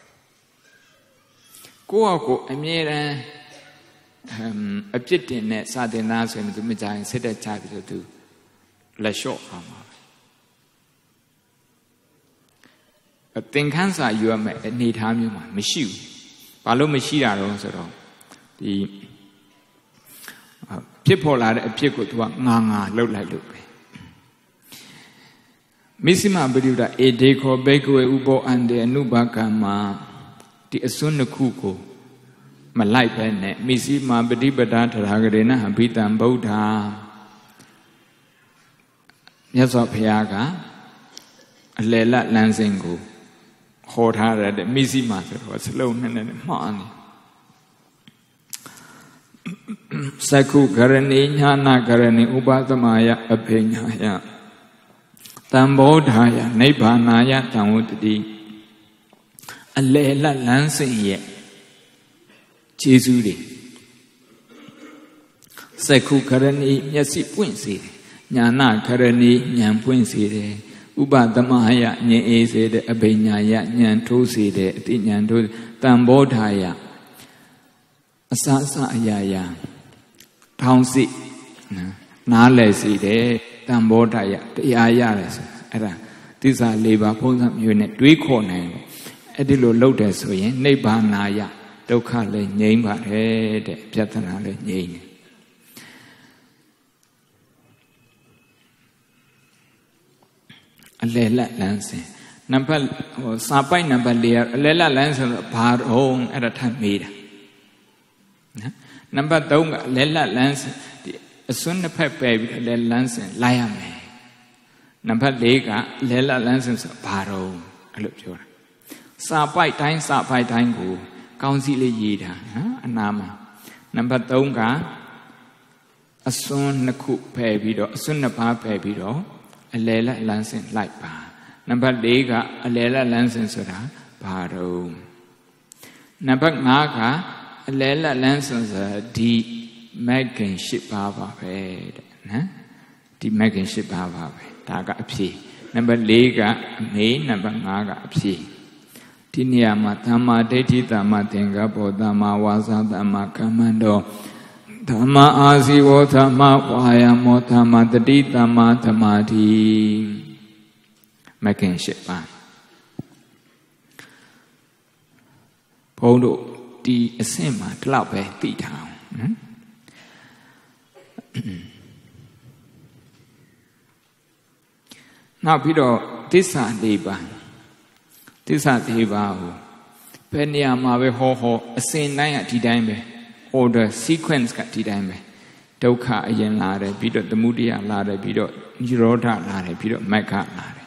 Speaker 1: ကိုယ့်အကိုအမြဲတမ်းအပြစ်တင်နဲ့စာတင်သားဆိုရင်သူမကြရင်စိတ်သက်ချပြီးတော့သူလက်လျှော့အောင်ပါအသင်္ခန်းစာယူရမယ်အနေထားမျိုးမှာမရှိဘူးဘာလို့မရှိတာတော့ဆိုတော့ဒီဖြစ်ပေါ်လာတဲ့အဖြစ်ကိုသူကငါငါလှုပ်လိုက်လို့ပဲမိစ္ဆမပရိဒအေဒေခောဘေကဝေဥပောအန္တေအနုဘကမ္မာဒီအစွန်းတစ်ခုကိုမလိုက်ပဲနဲ့မိစ္ဆမပฏิပဒါထရာဂရေနဟဘိတံဗုဒ္ဓမြတ်စွာဘုရားကအလယ်လတ်လမ်းစဉ်ကိုဟောထားရတဲ့မိစီမာဆိုတော့စလုံးနဲ့နဲ့မှားနေသက္ခုကရဏီညာနာကရဏီဥပသမယအဖိညာယတံဘောဓာယနိဗ္ဗာနာယတံဝတ္တိအလယ်လတ်လမ်းစဉ်ရဲ့ကျေးဇူးတွေသက္ခုကရဏီမျက်စိပွင့်စေတယ်ညာနာကရဏီဉာဏ်ပွင့်စေတယ်ဥပသမယဉာဏ်အေးစေတဲ့အဘိညာယဉာဏ်ထိုးစေတဲ့အတိဉာဏ်ထိုးတံဘောဓာယအစအစအရာရာထောင်းစိနားလည်စေတယ်တံဘောဓာယတရားရတယ်ဆိုအဲ့ဒါသစ္စာ၄ပါးပုံစံမျိုးနဲ့တွေးခေါ်နိုင်တယ်အဲ့ဒီလိုလုပ်တယ်ဆိုရင်နိဗ္ဗာနာယဒုက္ခလည်းငြိမ်းပါတယ်တဲ့ပြဿနာလည်းငြိမ်းတယ်အလယ်လတ်လမ်းစဉ်နံပါတ်ဟိုစာပိုက်နံပါတ်၄အလယ်လတ်လမ်းဆိုတော့ဘာတော့အဲ့ဒါထပ်မေးတာနော်နံပါတ်၃ကအလယ်လတ်လမ်းစဉ်ဒီအစွန်းတစ်ဖက်ပယ်ပြီးအလယ်လမ်းစဉ်လိုက်ရမယ်နံပါတ်၄ကအလယ်လတ်လမ်းစဉ်ဆိုဘာတော့အဲ့လိုပြောတာစာပိုက်တိုင်းစာပိုက်တိုင်းကိုကောင်းစီလေးရေးတာနော်အနာမှာနံပါတ်၃ကအစွန်းနှစ်ခုပယ်ပြီးတော့အစွန်းနှစ်ပါးပယ်ပြီးတော့အလယ်လတ်လမ်းစဉ်လိုက်ပါနံပါတ်၄ကအလယ်လတ်လမ်းစဉ်ဆိုတာဘာတော့နံပါတ်၅ကအလယ်လတ်လမ်းစဉ်ဆိုတာဒီမဂ္ဂင်၈ပါးပါပဲတဲ့နော်ဒီမဂ္ဂင်၈ပါးပါပဲဒါကအဖြေနံပါတ်၄ကအမေနံပါတ်၅ကအဖြေဒီနေရာမှာသမ္မာဒိဋ္ဌိသမ္မာသင်္ကပ္ပသမ္မာဝါစာသမ္မာကမ္မန္တောသမ္မာအာဇီဝသမ္မာဝါယာမောသမ္မာတတိသမ္မာသမာဓိမဂ္ဂင်၈ပါးဘုန်းတို့ဒီအဆင့်မှာဒီလောက်ပဲသိထားအောင်နော်နောက်ပြီးတော့သစ္စာ၄ပါးသစ္စာ၄ပါးကိုဘယ်နေရာမှာပဲဟောဟောအစဉ်တိုင်းကဒီတိုင်းပဲ order sequence ကဒီတိုင်းပဲဒုက္ခအရင်လာတယ်ပြီးတော့သမုဒယလာတယ်ပြီးတော့និရောဓလာတယ်ပြီးတော့မဂ္ဂလာတယ်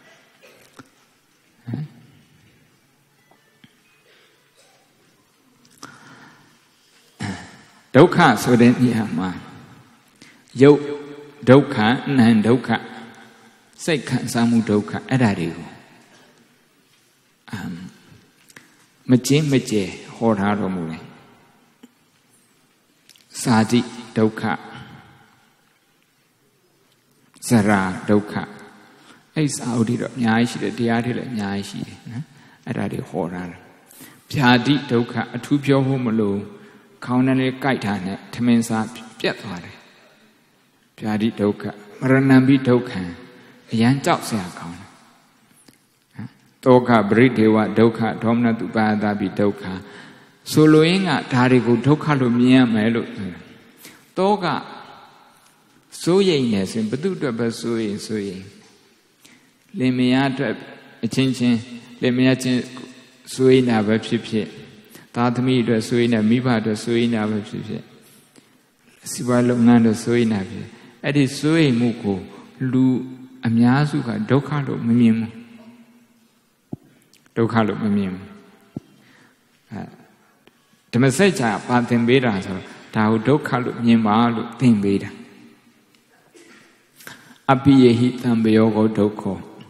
Speaker 1: ဒုက္ခဆိုတဲ့နေရာမှာယုတ်ဒုက္ခနာမ်ဒုက္ခစိတ်ခံစားမှုဒုက္ခအဲ့ဒါတွေကိုအမ်မကျင်းမကျဲဟောထားတော်မူတယ်စာတိဒုက္ခဇရာဒုက္ခအဲ့စာအုပ်တွေတော့အများကြီးရှိတယ်တရားတွေလည်းအများကြီးရှိတယ်နော်အဲ့ဒါတွေဟောထားတယ်ဗျာတိဒုက္ခအထူးပြောဖို့မလို့ခေါင်းနဲ့ကြိုက်တာနဲ့ထမင်းစားပြတ်သွားတယ်ဗျာတိဒုက္ခမရဏံပိဒုက္ခံအရန်ကြောက်စရာကောင်းတယ်တောကပရိဒေဝဒုက္ခဒေါမနတုပါဒပိဒုက္ခဆိုလိုရင်းကဒါတွေကိုဒုက္ခလို့မြင်ရမယ်လို့တောကစိုးရိမ်နေဆိုရင်ဘု து အတွက်ပဲစိုးရိမ်စိုးရိမ်လင်မယားအတွက်အချင်းချင်းလင်မယားချင်းစိုးရိမ်တာပဲဖြစ်ဖြစ်သားသမီးအတွက်စိုးရိမ်တာမိဘအတွက်စိုးရိမ်တာပဲဖြစ်ဖြစ်စီးပွားလုပ်ငန်းအတွက်စိုးရိမ်တာဖြစ်အဲ့ဒီစိုးရိမ်မှုကိုလူအများစုကဒုက္ခလို့မမြင်ဘူးဒုက္ခလို့မမြင်ဘူးအဲဓမ္မစကြာပါသင်ပေးတာဆိုတော့ဒါကိုဒုက္ခလို့မြင်ပါလို့သင်ပေးတာအပိယဟိသံဘယောကိုဒုက္ခ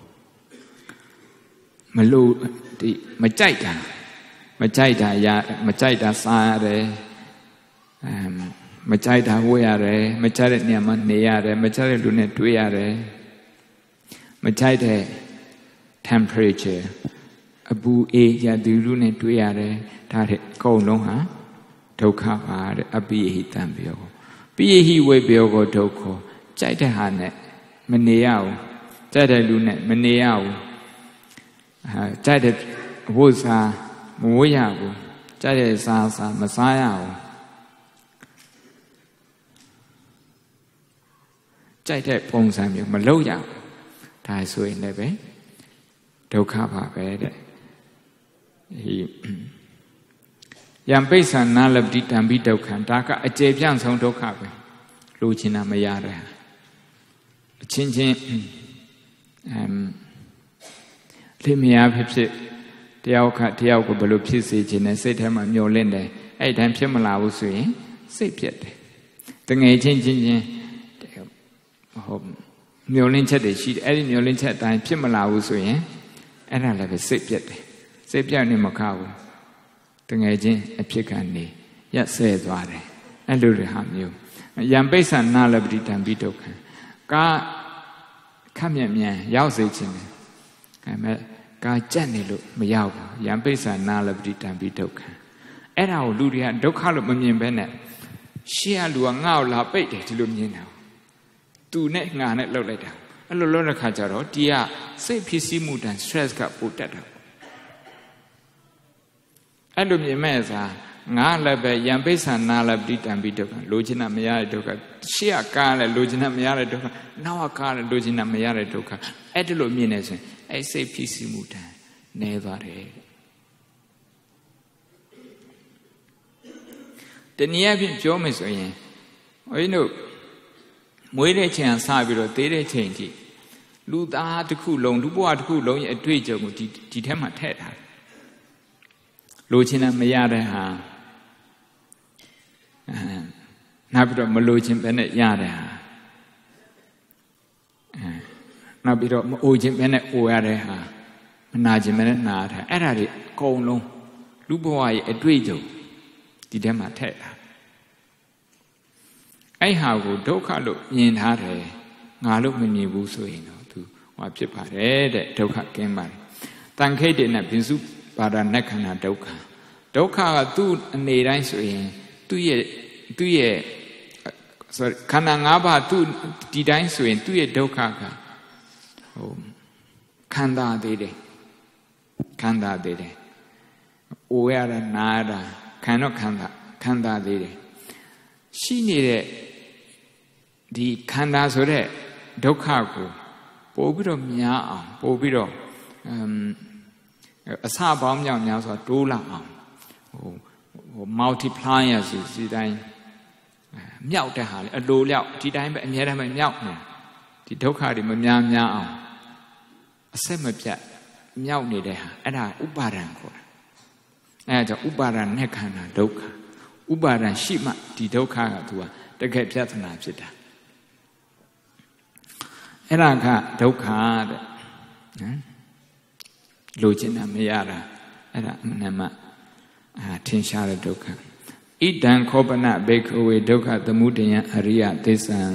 Speaker 1: မလို့ဒီမကြိုက်တာမကြိုက်တာရမကြိုက်တာစားရတယ်အမ်မကြိုက်တာဝတ်ရတယ်မကြိုက်တဲ့နေရာမှာနေရတယ်မကြိုက်တဲ့လူနဲ့တွေ့ရတယ်မကြိုက်တဲ့ temperature အပူအေးရသူလူနဲ့တွေ့ရတယ်ဒါတဲ့အကုန်လုံးဟာဒုက္ခပါတဲ့အပိယဟိတံပြောပိယဟိဝေပြောကိုဒုက္ခကြိုက်တဲ့ဟာနဲ့မနေရဘူးကြိုက်တဲ့လူနဲ့မနေရဘူးဟာကြိုက်တဲ့အဝတ်စားမဝတ်ရဘူးကြိုက်တဲ့စားစားမစားရဘူးကြိုက်တဲ့ပုံစံမျိုးမလုပ်ရဘူးဒါဆိုရင်လည်းပဲဒုက္ခပါပဲတဲ့ဒီယံပိဿာနာလပတိတံပိဒုက္ခံဒါကအကျေပြန့်ဆုံးဒုက္ခပဲလိုချင်တာမရတဲ့အချင်းချင်းအမ်လင်မယားဖြစ်ဖြစ်တယောက်ကတယောက်ကိုဘယ်လိုဖြစ်စေခြင်းနဲ့စိတ်ထဲမှာမျောလင့်တယ်အဲ့တိုင်းဖြစ်မလာဘူးဆိုရင်စိတ်ပြတ်တယ်တငယ်ချင်းချင်းချင်းဟုတ်မျောလင့်ချက်တွေရှိတယ်အဲ့ဒီမျောလင့်ချက်အတိုင်းဖြစ်မလာဘူးဆိုရင်အဲ့ဒါလည်းပဲစိတ်ပြတ်တယ်စိတ်ပြတ်နေမခဘူးတငယ်ချင်းအဖြစ်ကနေရက်ဆဲသွားတယ်အဲ့လိုတွေဟာမျိုးယံပိဿနာလပတိတံပိဒုက္ခံကာခက်မြက်မြန်ရောက်စေခြင်းတယ်အဲ့မဲ့ကာကြက်နေလို့မရောက်ဘူးယံပိဿနာလပတိတံပိဒုက္ခံအဲ့ဒါကိုလူတွေကဒုက္ခလို့မမြင်ဘဲနဲ့ရှေ့ကလူကငါ့ကိုလာပိတ်တယ်ဒီလိုမြင်တာသူနဲ့ငါနဲ့လှုပ်လိုက်တာအဲ့လိုလှုပ်တဲ့ခါကျတော့ဒီကစိတ်ဖြစ်စီမှုတန် stress ကပိုတက်တာအဲ့လိုမြင်မဲ့စားငါလည်းပဲယံပိဿနာလပတိတံပိဒုက္ခလိုချင်တာမရတဲ့ဒုက္ခရှေ့ကကားလည်းလိုချင်တာမရတဲ့ဒုက္ခနောက်ကကားလည်းလိုချင်တာမရတဲ့ဒုက္ခအဲ့ဒီလိုမြင်နေဆိုရင်အဲ့စိတ်ဖြစ်စီမှုတန်နေသွားတယ်တနည်းအားဖြင့်ပြောမယ်ဆိုရင်ဘုန်းကြီးတို့မွေးတဲ့ချိန်ဆပြီးတော့သေးတဲ့ချိန်ထိလူသားတစ်ခုလုံးလူဘဝတစ်ခုလုံးရဲ့အတွေ့အကြုံကိုဒီဒီထဲမှာထည့်ထားတယ်လိုချင်တာမရတဲ့ဟာအဲနောက်ပြီးတော့မလိုချင်ပဲနဲ့ရတဲ့ဟာအဲနောက်ပြီးတော့မအိုချင်ပဲနဲ့အိုရတဲ့ဟာမနာချင်ပဲနဲ့နာတဲ့အဲ့ဒါတွေအကုန်လုံးလူဘဝရဲ့အတွေ့အကြုံဒီထဲမှာထည့်ထားအဲ့ဟာကိုဒုက္ခလို့မြင်ထားတယ်ငါလို့မမြင်ဘူးဆိုရင်တော့သူဟောဖြစ်ပါတယ်တဲ့ဒုက္ခကင်းပါတယ်တန်ခိတ်တဲ့နဲ့ဘိစုပါဒနက္ခဏာဒုက္ခဒုက္ခကသူ့အနေတိုင်းဆိုရင်သူ့ရဲ့သူ့ရဲ့ sorry ခန္ဓာ၅ပါးသူ့ဒီတိုင်းဆိုရင်သူ့ရဲ့ဒုက္ခကဟိုခန္ဓာသေးတယ်ခန္ဓာသေးတယ်အိုရတာနာရတာခံတော့ခန္ဓာခန္ဓာသေးတယ်ရှိနေတဲ့ဒီခန္ဓာဆိုတဲ့ဒုက္ခကိုပို့ပြီးတော့များအောင်ပို့ပြီးတော့အမ်အစပေါင်းမြောက်များဆိုတာတိုးလာအောင်ဟိုဟို multiplier ဆိုဒီတိုင်းမြောက်တဲ့ဟာလေအလိုလျောက်ဒီတိုင်းပဲအများတမ်းပဲမြောက်နေဒီဒုက္ခတွေမများများအောင်အဆက်မပြတ်မြောက်နေတဲ့ဟာအဲ့ဒါဥပါဒံခေါ်တာအဲ့ဒါကြောင့်ဥပါဒံနဲ့ခန္ဓာဒုက္ခဥပါဒံရှိမှဒီဒုက္ခကသူကတကယ်ပြဿနာဖြစ်တာအဲ့ဒါကဒုက္ခတဲ့နော်လိုချင်တာမရတာအဲ့ဒါအမှန်မှအာထင်ရှားတဲ့ဒုက္ခဣဒံခောပနဘေခဝေဒုက္ခသမုဒယံအရိယသစ္ဆံ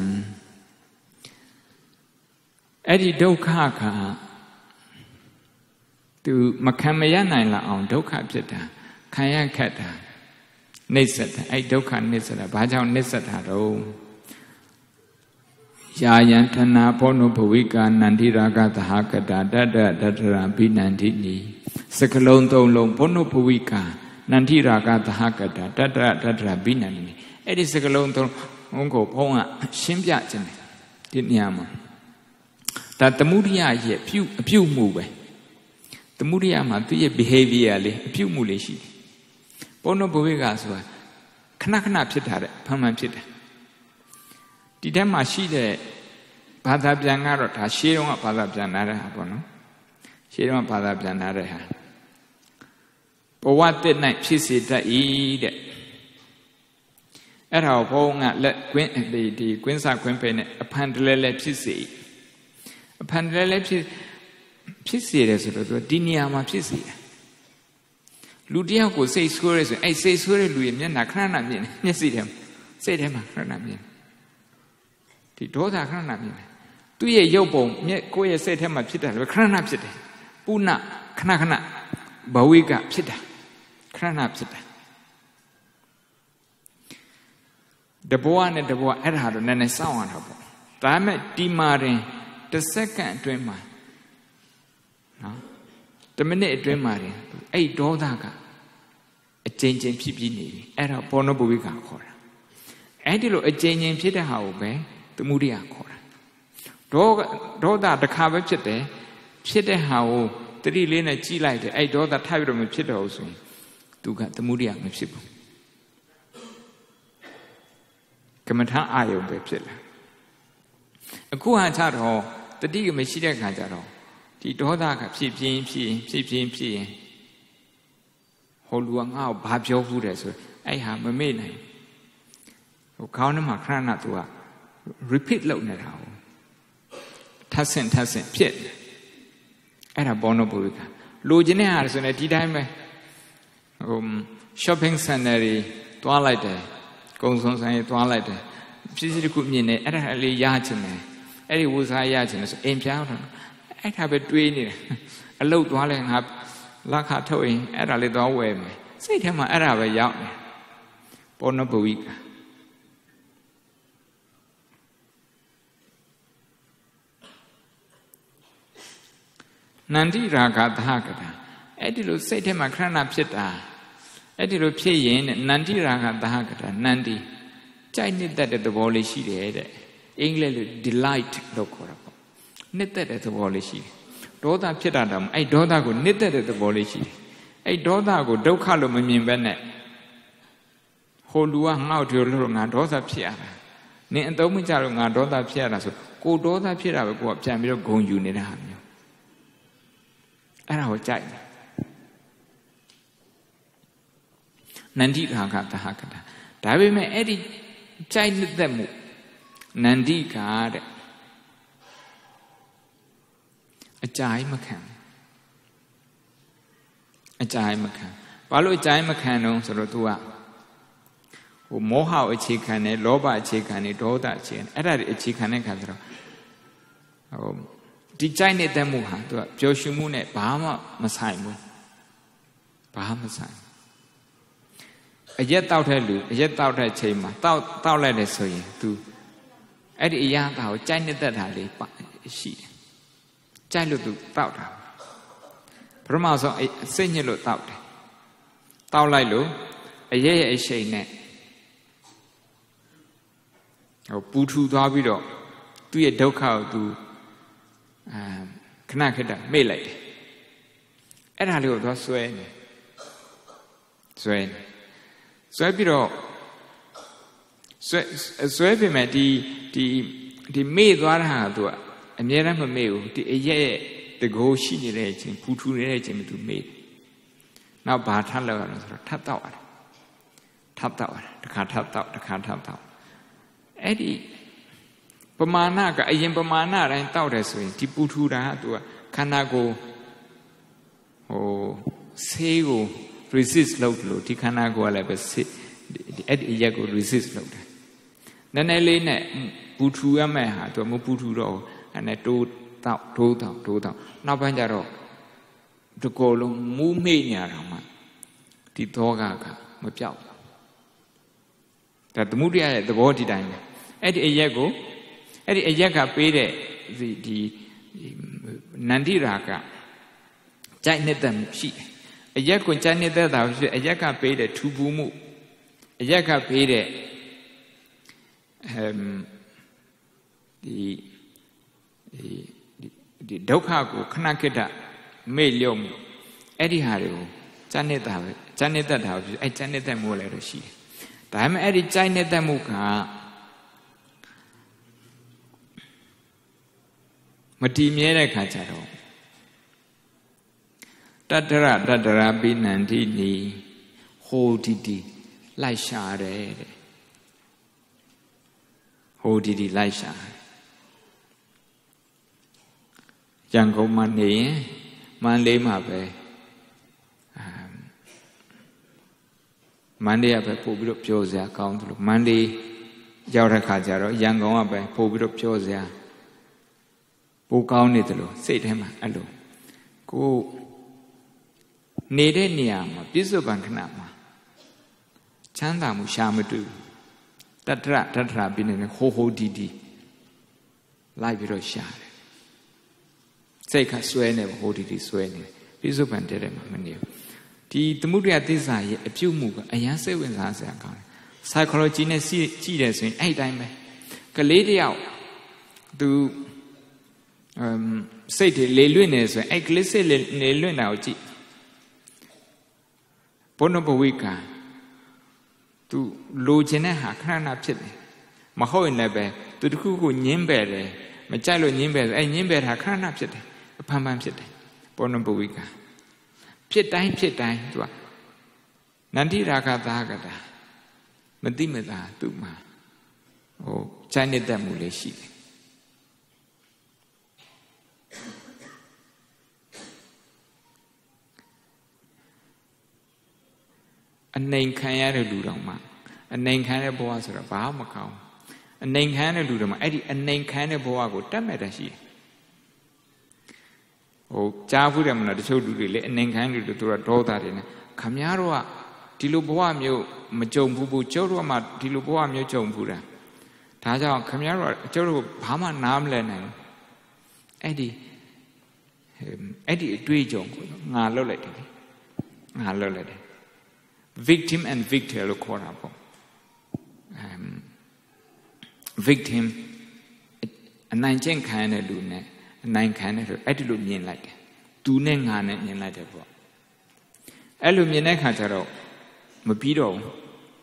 Speaker 1: အဲ့ဒီဒုက္ခကသူမခံမရနိုင်လောက်အောင်ဒုက္ခဖြစ်တာခံရခက်တာနှိစ္စတာအဲ့ဒုက္ခနှိစ္စတာဘာကြောင့်နှိစ္စတာတော့ယာယံထနာဘောနုဘဝိကာနန္တိရာဂသဟကတာတတ္တတတ္တရာဘိနန္တိနိစကလုံးသုံးလုံးဘောနုဘဝိကာနန္တိရာဂသဟကတာတတ္တတတ္တရာဘိနန္တိနိအဲ့ဒီစကလုံးသုံးလုံးကိုဘုန်းကရှင်းပြခြင်းတယ်ဒီနေရာမှာဒါသမုဒိယရဲ့ပြုအပြုမှုပဲသမုဒိယမှာသူရဲ့ behavior လေးအပြုမှုလေးရှိတယ်ဘောနုဘဝိကာဆိုတာခဏခဏဖြစ်တာတဲ့ဖန်မှန်ဖြစ်တယ်ဒီထဲမှာရှိတဲ့ဘာသာပြန်ကတော့ဒါရှေးတုန်းကဘာသာပြန်လာတဲ့ဟာပေါ့နော်ရှေးတုန်းကဘာသာပြန်လာတဲ့ဟာဘဝတည်၌ဖြစ်စေတတ်၏တဲ့အဲ့ဒါကိုဘုန်းကလက်ကွင်းဒီဒီကွင်းစာကွင်းဖယ်နဲ့အဖန်တလဲလဲဖြစ်စေအဖန်တလဲလဲဖြစ်ဖြစ်စေတယ်ဆိုတော့သူဒီနေရာမှာဖြစ်စေတယ်လူတယောက်ကိုစိတ်ဆိုးရဲဆိုရင်အဲ့စိတ်ဆိုးတဲ့လူရဲ့မျက်နှာခဏခဏမြင်မျက်စိထဲမှာစိတ်ထဲမှာခဏခဏမြင်ဒီဒေါသခဏခဏမြင်တယ်သူ့ရဲ့ရုပ်ပုံမျက်ကိုယ့်ရဲ့စိတ်ထဲမှာဖြစ်တာလည်းခဏခဏဖြစ်တယ်ပုဏ္ဏခဏခဏဘဝိကဖြစ်တာခဏခဏဖြစ်တာတဘဝနဲ့တဘဝအဲ့ဒါတော့နည်းနည်းစောင့်ရတာပေါ့ဒါပေမဲ့ဒီမာရင်တစ်စက္ကန့်အတွင်းမှာနော်တစ်မိနစ်အတွင်းမှာရင်အဲ့ဒေါသကအကျဉ်းချင်းဖြစ်ပြီးနေပြီအဲ့ဒါဘောနဘဝိကခေါ်တာအဲ့ဒီလိုအကျဉ်းချင်းဖြစ်တဲ့ဟာကိုပဲသမုဒိယခေါ်တာဒေါဒေါသတစ်ခါပဲဖြစ်တယ်ဖြစ်တဲ့ဟာကိုတတိလေးနဲ့ကြည့်လိုက်တယ်အဲ့ဒေါသထပ်ပြီးတော့မဖြစ်တော့ဘူးဆိုရင်သူကသမုဒိယမဖြစ်ဘူးကမ္မထာအာယုံပဲဖြစ်လာအခုဟာချတော့တတိကမရှိတဲ့ခါကျတော့ဒီဒေါသကဖြစ်ပြင်းဖြစ်ဖြစ်ပြင်းဖြစ်ရင်ဟိုလူကငါ့ကိုဘာပြောဘူးတယ်ဆိုအဲ့ဟာမမေ့နိုင်ဟိုခေါင်းထဲမှာခဏခဏသူက repeat လုပ်နေတာဟိုထပ်ဆင့်ထပ်ဆင့်ဖြစ်အဲ့ဒါဘောနဘုရားလိုချင်တဲ့ဟာဆိုရင်ဒီတိုင်းပဲဟို shopping center တွေတွားလိုက်တယ်ကုံစုံဆိုင်တွားလိုက်တယ်ပစ္စည်းတစ်ခုမြင်နေအဲ့ဒါလေးရချင်တယ်အဲ့ဒီဝူစားရချင်တယ်ဆိုအိမ်ပြောင်းတော့အဲ့ဒါပဲတွေးနေတယ်အလုတ်သွားလဲငါလက်ခထုတ်ရင်အဲ့ဒါလေးသွားဝယ်မယ်စိတ်ထဲမှာအဲ့ဒါပဲရောက်နေဘောနဘုရားနန္တိရာဂသဟကတာအဲ့ဒီလိုစိတ်ထဲမှာခဏနာဖြစ်တာအဲ့ဒီလိုဖြစ်ရင်နန္တိရာဂသဟကတာနန္တိကြိုက်နှစ်သက်တဲ့သဘောလေးရှိတယ်တဲ့အင်္ဂလိပ်လို delight လို့ခေါ်တာပေါ့နှစ်သက်တဲ့သဘောလေးရှိတယ်ဒေါသဖြစ်တာတော့အဲ့ဒေါသကိုနှစ်သက်တဲ့သဘောလေးရှိတယ်အဲ့ဒေါသကိုဒုက္ခလို့မမြင်ဘဲနဲ့ဟိုလူကငေါ့တယ်လို့ငါဒေါသဖြစ်ရတာနင်အသုံးမကျလို့ငါဒေါသဖြစ်ရတာဆိုကိုဒေါသဖြစ်တာပဲကိုကပြန်ပြီးတော့ဂုံယူနေတာဟာမျိုးအဲ့ဒါကိုကြိုက်တယ်နန္တိရာဂသဟကတာဒါပေမဲ့အဲ့ဒီကြိုက်နှစ်သက်မှုနန္တိကတဲ့အကြိုက်မခံအကြိုက်မခံဘာလို့အကြိုက်မခံတော့ဆိုတော့ तू ကဟိုမောဟအခြေခံတယ်လောဘအခြေခံတယ်ဒေါသအခြေခံအဲ့ဒါတွေအခြေခံတဲ့ခါကျတော့ဟိုဒီကြိုက်နေတဲ့မှုဟာ तू ကပျော်ရွှင်မှုနဲ့ဘာမှမဆိုင်ဘူးဘာမှမဆိုင်အရက်တောက်တဲ့လူအရက်တောက်တဲ့ချိန်မှာတောက်တောက်လိုက်တယ်ဆိုရင် तू အဲ့ဒီအရာကိုကြိုက်နေတဲ့တာလေးရှိတယ်ကြိုက်လို့ तू တောက်တာပထမဆုံးစိတ်ညစ်လို့တောက်တယ်တောက်လိုက်လို့အရက်ရဲ့အရှိန်နဲ့ဟိုပူထူသွားပြီးတော့သူ့ရဲ့ဒုက္ခကို तू အာခဏခဏမေ့လိုက်တယ်အဲ့ဒါလေးကိုသွားဆွဲနေဆွဲနေဆွဲပြီးတော့ဆွဲဆွဲပြင်မဲ့ဒီဒီဒီမေ့သွားတာဟာ तू အမြဲတမ်းမမေ့ဘူးဒီအရက်ရဲ့တကိုးရှိနေတဲ့အချိန်ပူထူနေတဲ့အချိန်မှာ तू မေ့နောက်ဘာထပ်လောက်ရလဲဆိုတော့ထပ်တော့ရတယ်ထပ်တော့ရတယ်တစ်ခါထပ်တော့တစ်ခါထပ်တော့အဲ့ဒီပမာဏကအရင်ပမာဏတိုင်းတောက်တယ်ဆိုရင်ဒီပူထူတာက तू ကခန္ဓာကိုယ်ဟိုဆေးကို resist လုပ်လို့ဒီခန္ဓာကိုယ်ကလည်းပဲအဲ့ဒီအရက်ကို resist လုပ်တယ်နည်းနည်းလေးနဲ့ပူထူရမယ့်ဟာ तू မပူထူတော့အဲ့နဲ့တိုးတောက်တိုးတောက်တိုးတောက်နောက်ပိုင်းကျတော့ဒီကိုယ်လုံးမူးမေ့ညာတော့မှဒီသောကကမပြောက်ဘူးဒါသမုဒိယရဲ့သဘောဒီတိုင်းပဲအဲ့ဒီအရက်ကိုအဲ့ဒီအရက်ကပေးတဲ့ဒီဒီနန္တိရာကကြိုက်နေတဲ့ရှိတယ်အရက်ကိုကြိုက်နေတဲ့တာဖြစ်အရက်ကပေးတဲ့ထူပူမှုအရက်ကပေးတဲ့အမ်ဒီဒီဒီဒုက္ခကိုခဏခိတ္တမေ့လျော့မှုအဲ့ဒီဟာတွေကိုကြိုက်နေတာပဲကြိုက်နေတဲ့တာဖြစ်အဲ့ကြိုက်နေတဲ့မှုလည်းတော့ရှိတယ်ဒါပေမဲ့အဲ့ဒီကြိုက်နေတဲ့မှုကမတည်မြဲတဲ့ခါကျတော့တတ္တရတတ္တရာပိနန္တိနီဟိုဒီဒီလိုက်ရှာတယ်တဲ့ဟိုဒီဒီလိုက်ရှာရန်ကုန်မှာနေရင်မန္တလေးမှာပဲမန္တလေးကပဲပို့ပြီးတော့ပြောစရာကောင်းတယ်လို့မန္တလေးရောက်တဲ့ခါကျတော့ရန်ကုန်ကပဲပို့ပြီးတော့ပြောစရာပိုကောင်းနေတယ်လို့စိတ်ထဲမှာအဲ့လိုကိုနေတဲ့နေရာမှာပြစ္ဆုတ်ပံခဏမှာချမ်းသာမှုရှာမတွေ့ဘူးတတ္တရတတ္တရာပြီးနေဟိုဟိုဒီဒီလိုက်ပြီးတော့ရှာတယ်စိတ်ကဆွဲနေဟိုဒီဒီဆွဲနေပြစ္ဆုတ်ပံတဲ့တဲ့မှာမနေဘူးဒီသမုဒယသစ္စာရဲ့အပြုတ်မှုကအရန်စိတ်ဝင်စားစရာကောင်းတယ် psychology နဲ့ကြည့်တယ်ဆိုရင်အဲ့တိုင်းပဲကလေးတယောက်သူအမ်စိတ်တွေလေလွင့်နေဆိုရင်အဲ့ကလေးစိတ်လေလွင့်တာကိုကြည့်ဘုနဘဝိကသူလိုချင်တဲ့ဟာခဏခဏဖြစ်တယ်မဟုတ်ရင်လည်းပဲသူတခုခုညင်းပယ်တယ်မကြိုက်လို့ညင်းပယ်ဆိုအဲ့ညင်းပယ်တာခဏခဏဖြစ်တယ်အဖန်ဖန်ဖြစ်တယ်ဘောနဘဝိကဖြစ်တိုင်းဖြစ်တိုင်းသူကနန္တိရာဂသာကတာမတိမသာသူ့မှာဟိုခြိုက်နေတတ်မှုလေးရှိတယ်အနိုင်ခံရတဲ့လူတော်မှာအနိုင်ခံတဲ့ဘဝဆိုတော့ဘာမှမကောင်းအနိုင်ခံတဲ့လူတော်မှာအဲ့ဒီအနိုင်ခံတဲ့ဘဝကိုတတ်မဲ့တတ်ရှိတယ်ဟိုကြားဘူးတယ်မလားတချို့လူတွေလေအနိုင်ခံလူတွေသူကဒေါသတွေနဲ့ခမည်းတော်ကဒီလိုဘဝမျိုးမကြုံဘူးဘူးကျုပ်တို့ကမှဒီလိုဘဝမျိုးကြုံဘူးတာဒါကြောင့်ခမည်းတော်ကကျုပ်တို့ဘာမှနားမလဲနိုင်ဘူးအဲ့ဒီအဲ့ဒီအတွေ့အကြုံကိုငါလွတ်လိုက်တယ်ငါလွတ်လိုက်တယ် victim and victor လို့ခေါ်တာပေါ့ um victim အနိုင်ကျင့်ခံရတဲ့လူနဲ့အနိုင်ခံတဲ့လူအဲ့ဒီလိုမြင်လိုက်တယ်သူနဲ့ငါနဲ့မြင်လိုက်တယ်ပေါ့အဲ့လိုမြင်တဲ့ခါကျတော့မပြီးတော့ဘူး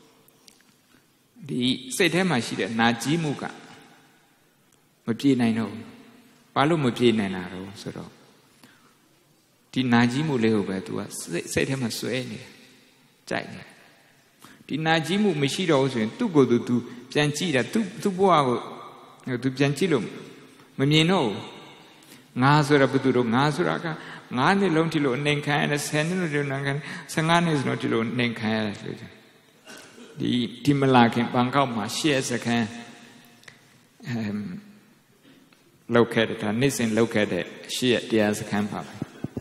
Speaker 1: ဒီစိတ်ထဲမှာရှိတဲ့နာကြီးမှုကမပြေနိုင်တော့ဘူးဘာလို့မပြေနိုင်တာတော့ဆိုတော့ဒီနာကြီးမှုလေးကိုပဲ तू ကစိတ်ထဲမှာဆွဲနေတယ်ကြိုက်တယ်ဒီနာကြီးမှုမရှိတော့ဘူးဆိုရင်သူ့ကိုယ်သူ तू ပြန်ကြည့်တာသူ့သူ့ဘဝကို तू ပြန်ကြည့်လို့မမြင်တော့ဘူးငါဆိုတာဘယ်သူတော့ငါဆိုတာကငါးနှစ်လုံးဒီလိုအနေခံရတယ်ဆယ်နှစ်လုံးဒီလိုခံဆယ်ငါးနှစ်စလုံးဒီလိုအနေခံရတယ်ဆိုကြဒီဒီမလာခင်ဘန်ကောက်မှာရှေ့စခန်းအမ်လောက်ခဲ့တဲ့ဒါနေ့စဉ်လောက်ခဲ့တဲ့ရှေ့တရားစခန်းပါပဲ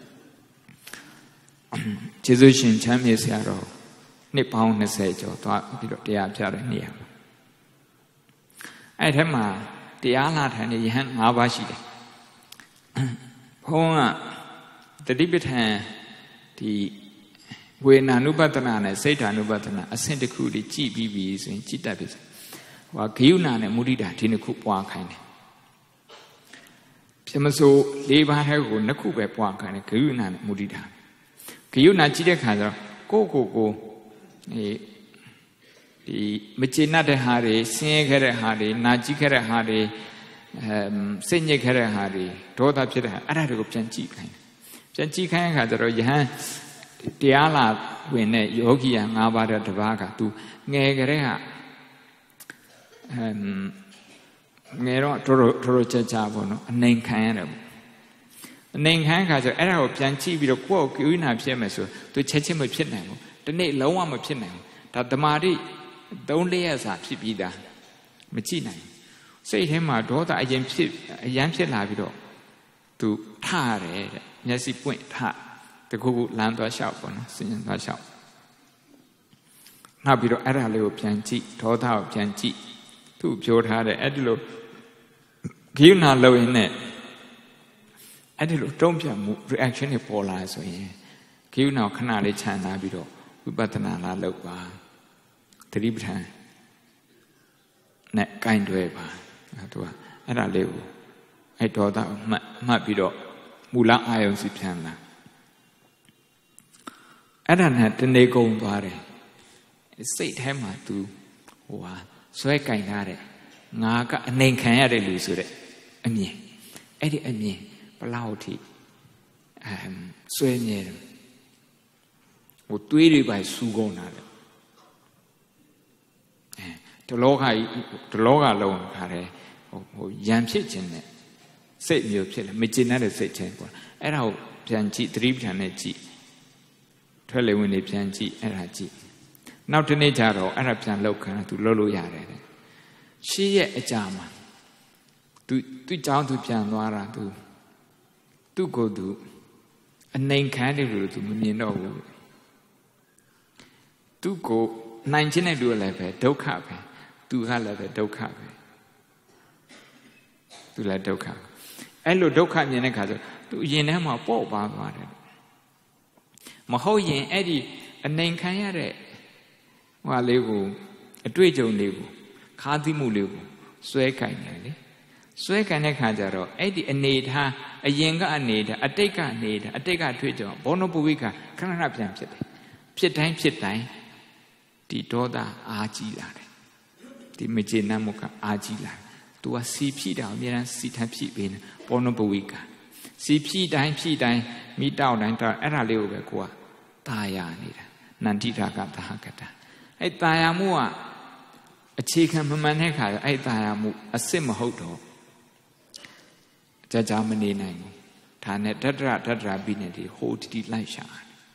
Speaker 1: ကျေးဇူးရှင်ချမ်းမြေဆရာတော်နှစ်ပေါင်းနှစ်ဆယ်ကျော်သွားပြီးတော့တရားပြတဲ့နေရာမှာအဲ့ထက်မှာတရားလာထိုင်နေရဟန်း၅ပါးရှိတယ်ဘုန်းကတတိပဋ္ဌာန်ဒီဝေဒနာနုပဒနာနဲ့စိတ်ဓာနုပဒနာအဆင့်တစ်ခုဒီကြည်ပြီးပြီဆိုရင်ကြည်တတ်ပြီဆိုဟိုဂယုဏနဲ့မုဒိတာဒီနှစ်ခုပွားခိုင်းတယ်ပြမစိုး၄ပါးထဲကိုနှစ်ခုပဲပွားခိုင်းတယ်ဂယုဏနဲ့မုဒိတာဂယုဏကြည့်တဲ့ခါကျတော့ကိုကိုကိုဒီဒီမကျေနပ်တဲ့ဟာတွေဆင်းရဲခဲ့တဲ့ဟာတွေနာကြည့်ခဲ့တဲ့ဟာတွေအဲစိတ်ညစ်ခဲ့တဲ့ဟာတွေဒေါသဖြစ်တဲ့ဟာအဲ့ဒါတွေကိုပြန်ကြည့်ခိုင်းတယ်ပြန်ကြည့်ခိုင်းတဲ့အခါကျတော့ယဟန်တရားလာဝင်တဲ့ယောဂီယာ၅ပါးတဲ့တစ်ပါးက तू ငယ်ကလေးကအမ်ငယ်တော့တော်တော်တော်ကြကြပေါ့နော်အနိုင်ခံရတယ်ပေါ့အနိုင်ခံခါကျအဲ့ဒါကိုပြန်ကြည့်ပြီးတော့ကိုယ့်ကိုကိဝိနာဖြစ်မယ်ဆို तू ချက်ချင်းမဖြစ်နိုင်ဘူးဒီနေ့လုံးဝမဖြစ်နိုင်ဘူးဒါတမာတိသုံးလေးရစာဖြစ်ပြီးသားမကြည့်နိုင်စိတ်ထဲမှာဒေါသအရင်ဖြစ်အရန်ဖြစ်လာပြီးတော့ तू ထရတယ်တဲ့မျက်စိပွင့်ထတခုခုလမ်းသွားလျှောက်ပေါ့နော်စဉ်းစားသွားလျှောက်နောက်ပြီးတော့အဲ့ဒါလေးကိုပြန်ကြည့်ဒေါသကိုပြန်ကြည့်သူ့ပြောထားတဲ့အဲ့ဒီလိုဂိယနာလုံရင်းနဲ့အဲ့ဒီလိုတုံ့ပြန်မှု reaction တွေပေါ်လာဆိုရင်ဂိယနာခဏလေးခြံထားပြီးတော့ဝိပဿနာလာလုပ်ပါသတိပဋ္ဌာန်နဲ့ကင်တွဲပါသူကအဲ့ဒါလေးကိုအဲ့ဒေါသကိုမှတ်မှတ်ပြီးတော့မူလအာယုံစီပြန်လာအဲ့ဒါနဲ့တနေကုန်သွားတယ်စိတ်ထဲမှာ तू ဟိုဟာဆွဲကင်ထားတဲ့ငါကအနိုင်ခံရတဲ့လူဆိုတဲ့အမြင်အဲ့ဒီအမြင်ဘလောက်ထိအမ်ဆွဲမြဲတယ်ဟိုတွေးတွေပဲစူးကုန်တာလေအဲတလောကကြီးတလောကလုံးခါတယ်ဟိုဟိုရံဖြစ်ခြင်းနဲ့စိတ်မျိုးဖြစ်လေမကျေနပ်တဲ့စိတ်ချင်းပေါ့အဲ့ဒါကိုပြန်ကြည့်သတိပဋ္ဌာန်နဲ့ကြည့်ထွက်လေဝင်နေပြန်ကြည့်အဲ့ဒါကြည့်နောက်တစ်နေ့ကျတော့အဲ့ဒါပြန်လောက်ခံသူလှုပ်လို့ရတယ်တဲ့ရှေ့ရဲ့အကြာမှာသူသူ့ကြောင်းသူပြန်သွားတာသူသူ့ကိုယ်သူအနိုင်ခံတယ်လို့သူမမြင်တော့ဘူးသူ့ကိုနိုင်ခြင်းတဲ့လူကလည်းပဲဒုက္ခပဲသူကလည်းပဲဒုက္ခပဲသူလည်းဒုက္ခအဲ့လိုဒုက္ခမြင်တဲ့ခါကျသူအရင်ထဲမှာပေါ့ပါသွားတယ်မဟုတ်ရင်အဲ့ဒီအနိုင်ခံရတဲ့ဟိုဟာလေးကိုအတွေ့အကြုံလေးကိုခါးသီးမှုလေးကိုစွဲကင်တယ်လေစွဲကင်တဲ့ခါကျတော့အဲ့ဒီအနေထားအရင်ကအနေထားအတိတ်ကနေထားအတိတ်ကတွေ့ကြဘောနပုဝိကခဏခဏပြန်ဖြစ်တယ်ဖြစ်တိုင်းဖြစ်တိုင်းဒီဒေါသအာကြီးလာတယ်ဒီမကျေနပ်မှုကအာကြီးလာတယ်သူကစီဖြည့်တာအများအားစီထပ်ဖြည့်ပေးနေဘောနပုဝိကစီဖြီးတိုင်းဖြီးတိုင်းမိတောက်တိုင်းတောက်အဲ့ဒါလေးကိုပဲကိုကตาရနေတာနန္တိတာကသဟကတအဲ့ตาရမှုကအခြေခံမမှန်တဲ့ခါကျအဲ့ตาရမှုအစစ်မဟုတ်တော့ကြာကြာမနေနိုင်ဘူးဒါနဲ့တတ္တရတတ္တရပြီးနေဒီဟိုတီတီလိုက်ရှာ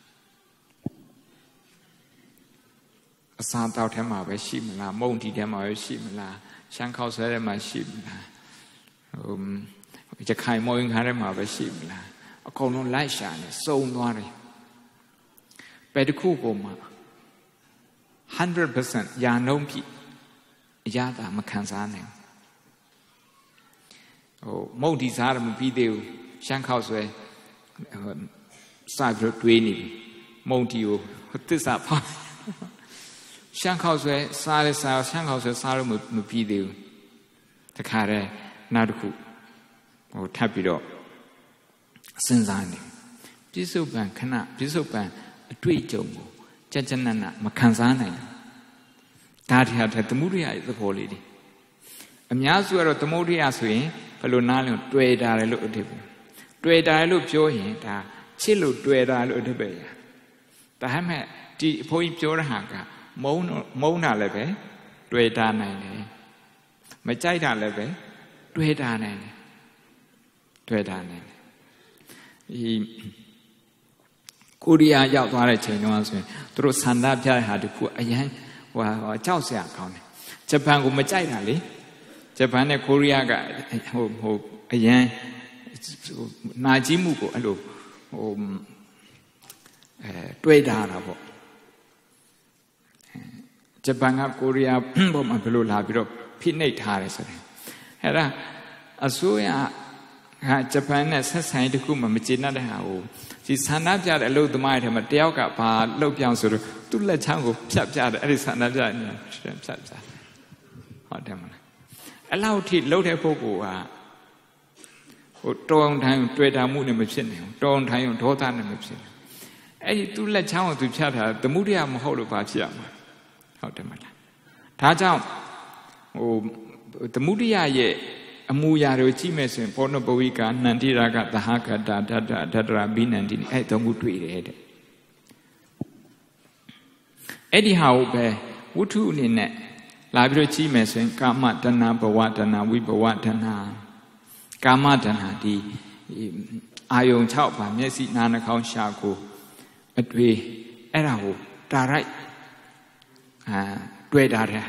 Speaker 1: အစာတောက်ထဲမှာပဲရှိမလားမုံတီထဲမှာပဲရှိမလားရှမ်းခေါက်ဆွဲထဲမှာရှိမလားဟိုကြခိုင်မောရင်ခါထဲမှာပဲရှိမလားအကုန်လုံးလိုက်ရှာနေစုံသွားတယ်ပဲတစ်ခုကိုမှ hundred percent ရာနှုန်းပြည့်အရသာမခံစားနိုင်ဟိုမုံတီစားတယ်မပြီးသေးဘူးရှမ်းခေါက်ဆွဲစပြီးတွေးနေပြီမုံတီကိုသစ္စာဖားရှမ်းခေါက်ဆွဲစားလဲစားရှမ်းခေါက်ဆွဲစားလို့မပြီးသေးဘူးတခါတည်းနောက်တစ်ခုဟိုထပ်ပြီးတော့စဉ်းစားနေပြစ္ဆုတ်ပံခဏပြစ္ဆုတ်ပံအတွေ့အကြုံကိုကြကြနနမခံစားနိုင်ဒါတည်းဟာသမုဒိယရဲ့သဘောလေးတွေအများစုကတော့သမုဒိယဆိုရင်ဘယ်လိုနားလဲတွေ့တာလေလို့အဓိပ္ပာယ်တွေ့တာလို့ပြောရင်ဒါချစ်လို့တွေ့တာလို့အဓိပ္ပာယ်ရဒါမှမဟုတ်ဒီအဖိုးကြီးပြောတဲ့ဟာကမုန်းမုန်းတာလည်းပဲတွေ့တာနိုင်တယ်မကြိုက်တာလည်းပဲတွေ့တာနိုင်တယ်တွေ့တာနိုင်တယ်ဒီကိုရီးယားရောက်သွားတဲ့ချိန်တုန်းကဆိုရင်သူတို့ဆန္ဒပြတဲ့ဟာတခုအရင်ဟိုကြောက်စရာကောင်းတယ်ဂျပန်ကိုမကြိုက်တာလေဂျပန်နဲ့ကိုရီးယားကဟိုဟိုအရင်နာကြီးမှုကိုအဲ့လိုဟိုအဲတွေ့တာတာပေါ့ဂျပန်ကကိုရီးယားဘောမှာဘယ်လိုလာပြီးတော့ဖိနှိပ်ထားတယ်ဆိုတယ်အဲ့ဒါအစိုးရဟာဂျပန်နဲ့ဆက်ဆံရေးတခုမှမကျေနပ်တဲ့ဟာကိုဒီဆန္ဒပြတဲ့အလုပ်သမားတွေထဲမှာတယောက်ကဘာလှုပ်ပြောင်းဆိုတော့သူ့လက်ချောင်းကိုဖြတ်ပြတယ်အဲ့ဒီဆန္ဒပြနေဖြတ်ပြဟုတ်တယ်မလားအဲ့လောက်ထိလှုပ်တဲ့ပုဂ္ဂိုလ်ကဟိုတောင်းတိုင်းတွေ့တာမှုနဲ့မဖြစ်နိုင်ဘူးတောင်းတိုင်းဒေါသနဲ့မဖြစ်နိုင်အဲ့ဒီသူ့လက်ချောင်းကိုသူဖြတ်ထားသမုဒိယမဟုတ်လို့ဘာဖြစ်ရမှာဟုတ်တယ်မလားဒါကြောင့်ဟိုသမုဒိယရဲ့အမူအရာတွေကိုကြည့်မယ်ဆိုရင်ဘောနဘဝိကနန္တိရာကသဟကတာဓာတဓာတရာဘိနန္တိအဲ့သုံးခုတွေ့တယ်တဲ့အဲ့ဒီဟာကိုပဲဝတ္ထုအနေနဲ့လာပြီးတော့ကြည့်မယ်ဆိုရင်ကာမတဏ္ဍဘဝတဏ္ဍဝိဘဝတဏ္ဍကာမတဏ္ဍဒီအာယုံ၆ပါးမျက်စိနားနှာခေါင်းရှားကိုအတွေ့အဲ့ဒါကိုတာရိုက်အာတွေ့တာတဲ့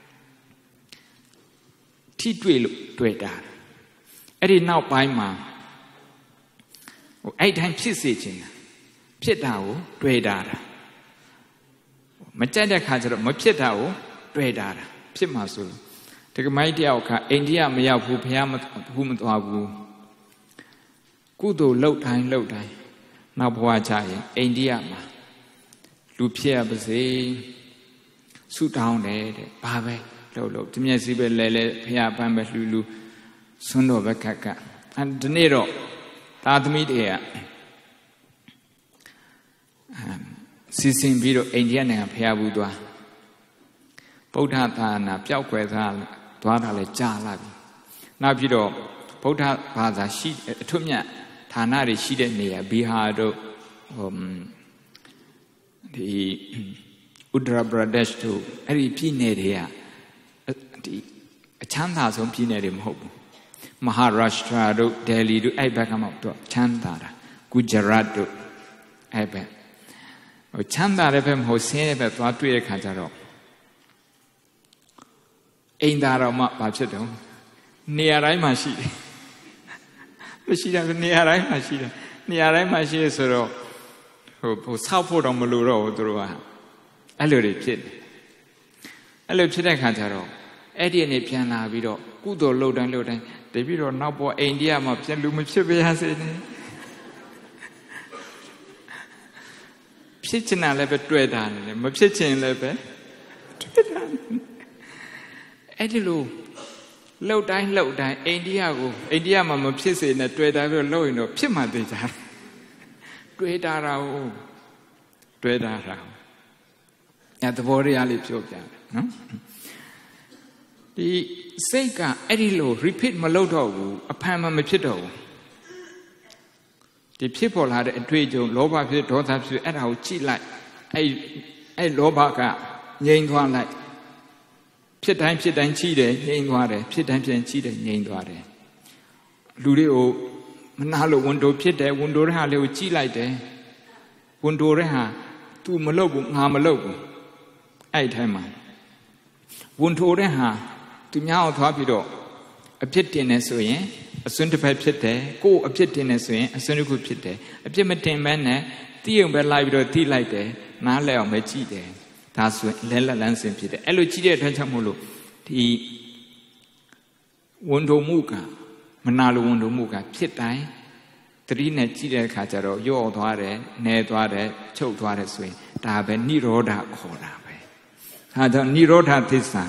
Speaker 1: ထိတွေ့လို့တွေ့တာအဲ့ဒီနောက်ပိုင်းမှာဟိုအဲ့တိုင်းဖြစ်စေခြင်းဖြစ်တာကိုတွေ့တာမကြိုက်တဲ့ခါကျတော့မဖြစ်တာကိုတွေ့တာဖြစ်မှာဆိုလို့တက္ကမိုက်တယောက်ကအိန္ဒိယမရောက်ဘူးဘုရားမဘူးမသွားဘူးကုသိုလ်လှုပ်တိုင်းလှုပ်တိုင်းနောက်ဘဝကြရင်အိန္ဒိယမှာလူဖြစ်ရပါစေဆုတောင်းတယ်တဲ့ဘာပဲလှုပ်လှုပ်ဒီမျက်စိပဲလဲလဲဘုရားပန်းပဲလှူလှူဆွန်းတော်ပဲခက်ကအဲဒီနေ့တော့သာသမီတွေကစီစဉ်ပြီးတော့အိန္ဒိယနိုင်ငံဘုရားဘူးသွားဗုဒ္ဓသာနာပျောက်ကွယ်သွားသွားတာလဲကြာလာပြီနောက်ပြီးတော့ဗုဒ္ဓဘာသာရှိအထွတ်မြတ်ဌာနတွေရှိတဲ့နေရာဘီဟာတို့ဟိုဒီဥဒ္ဒရာပရဒက်တို့အဲ့ဒီပြည်နယ်တွေကဒီအချမ်းသာဆုံးပြည်နယ်တွေမဟုတ်ဘူးမဟာရာရှ်ထရာတို့ဒယ်လီတို့အဲ့ဘက်ကမှတော့ချမ်းသာတာဂူဂျရတ်တို့အဲ့ဘက်ဟိုချမ်းသာတဲ့ဘက်မဟုတ်ဆင်းရဲဘက်သွားတွေ့တဲ့ခါကျတော့အိမ်သာတော်မှဘာဖြစ်တော့နေရာတိုင်းမှာရှိတယ်မရှိတာနေရာတိုင်းမှာရှိတယ်နေရာတိုင်းမှာရှိရဆိုတော့ဟိုဟိုဆောက်ဖို့တော့မလိုတော့ဘူးသူတို့ကအဲ့လိုတွေဖြစ်တယ်အဲ့လိုဖြစ်တဲ့ခါကျတော့အဲ့ဒီအနေပြန်လာပြီးတော့ကုသိုလ်လုပ်တိုင်းလုပ်တိုင်းတပြီးတော့နောက်ပေါ်အိန္ဒိယမှာပြန်လူမဖြစ်ပါရစေနဲ့ဖြစ်ချင်တာလည်းပဲတွေ့တာလည်းမဖြစ်ချင်လည်းပဲတွေ့တာအဲ့ဒီလိုလှုပ်တိုင်းလှုပ်တိုင်းအိန္ဒိယကိုအိန္ဒိယမှာမဖြစ်စေနဲ့တွေ့တာပြီးတော့လှုပ်ရင်တော့ဖြစ်မှသိကြတယ်တွေ့တာတော့တွေ့တာတော့အဲ့သဘောတရားလေးပြောပြတယ်နော်ဒီစိတ်ကအဲ့ဒီလို repeat မလုပ်တော့ဘူးအဖန်မှမဖြစ်တော့ဘူးဒီဖြစ်ပေါ်လာတဲ့အတွေ့အကြုံလောဘဖြစ်ဒေါသဖြစ်အဲ့ဒါကိုကြည့်လိုက်အဲ့အဲ့လောဘကငြိမ်သွားလိုက်ဖြစ်တိုင်းဖြစ်တိုင်းကြီးတယ်ငြိမ်သွားတယ်ဖြစ်တိုင်းဖြစ်တိုင်းကြီးတယ်ငြိမ်သွားတယ်လူတွေကိုမနာလို့ဝန်တိုဖြစ်တယ်ဝန်တိုတဲ့ဟာလေးကိုကြည့်လိုက်တယ်ဝန်တိုတဲ့ဟာ तू မလုပ်ဘူးငါမလုပ်ဘူးအဲ့ထိုင်မှာဝန်တိုတဲ့ဟာ သူများအောင်သွားပြီးတော့အဖြစ်တင်နေဆိုရင်အစွန်းတစ်ဖက်ဖြစ်တယ်ကိုယ်အဖြစ်တင်နေဆိုရင်အစွန်းတစ်ခုဖြစ်တယ်အဖြစ်မတင်ဘဲနဲ့တိရုံပဲလိုက်ပြီးတော့တိလိုက်တယ်နားလဲအောင်ပဲကြည့်တယ်ဒါဆိုရင်လဲလက်လန်းစင်ဖြစ်တယ်အဲ့လိုကြည့်တဲ့အတွက်ကြောင့်မို့လို့ဒီဝန်တိုမှုကမနာလိုဝန်တိုမှုကဖြစ်တိုင်းတတိနဲ့ကြည့်တဲ့အခါကျတော့ရော့သွားတယ်နဲသွားတယ်ချုပ်သွားတယ်ဆိုရင်ဒါပဲនិရောဓခေါ်တာပဲဒါကြောင့်និရောဓသစ္စာ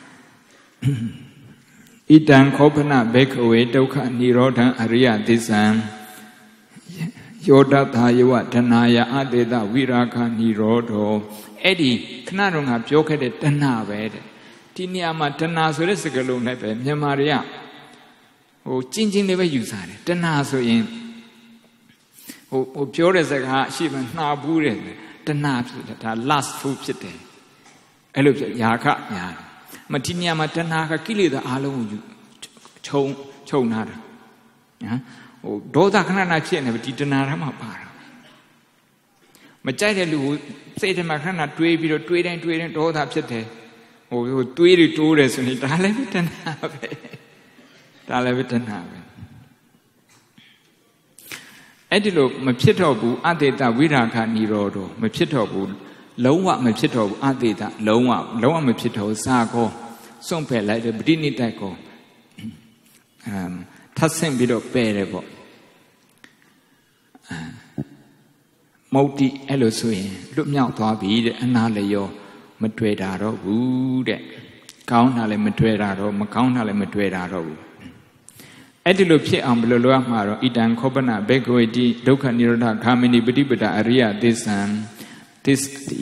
Speaker 1: ဣတံခောပနဘေခဝေဒုက္ခនិရောဓံအရိယသစ္စာယောတသာယဝတဏှာယအတေတဝိရာခនិရောဓောအဲ့ဒီခဏတော့ငါပြောခဲ့တဲ့တဏှာပဲတဲ့ဒီနေရာမှာတဏှာဆိုတဲ့စကားလုံးနဲ့ပဲမြန်မာတွေကဟိုကျင်းချင်းလေးပဲယူစားတယ်တဏှာဆိုရင်ဟိုဟိုပြောတဲ့စကားအရှိမနှာဘူးတဲ့တဏှာဖြစ်တယ်ဒါ last food ဖြစ်တယ်အဲ့လိုဖြစ်ယာခညာမဒီနေရာမှာတဏှာကကိလေသာအလုံးကိုခြုံခြုံထားတာနော်ဟိုဒေါသခဏခဏဖြစ်နေပြီဒီတဏှာထဲမှာပါတာမကြိုက်တဲ့လူကိုစိတ်ထဲမှာခဏခဏတွေးပြီးတော့တွေးတိုင်းတွေးတိုင်းဒေါသဖြစ်တယ်ဟိုဟိုတွေးတွေတိုးတယ်ဆိုရင်ဒါလည်းပဲတဏှာပဲဒါလည်းပဲတဏှာပဲအဲ့ဒီလိုမဖြစ်တော့ဘူးအတေတဝိရာခនិရောဓောမဖြစ်တော့ဘူးလုံးဝမဖြစ်တော့ဘူးအတေတလုံးဝလုံးဝမဖြစ်တော့စာကောစွန့်ဖယ်လိုက်တယ်ပဋိနိဒတ်ကောအမ်ထပ်ဆင့်ပြီးတော့ပယ်တယ်ပေါ့မုတ်တိအဲ့လိုဆိုရင်လွတ်မြောက်သွားပြီတဲ့အနာလျောမတွေ့တာတော့ဘူးတဲ့ကောင်းတာလည်းမတွေ့တာတော့မကောင်းတာလည်းမတွေ့တာတော့ဘူးအဲ့ဒီလိုဖြစ်အောင်ဘယ်လိုလုပ်ရမှာတော့ဣတံခောပနဘေကဝေတိဒုက္ခនិရောဓဂ ामिनी ပฏิပဒအရိယသစ္ဆံသစ္တိ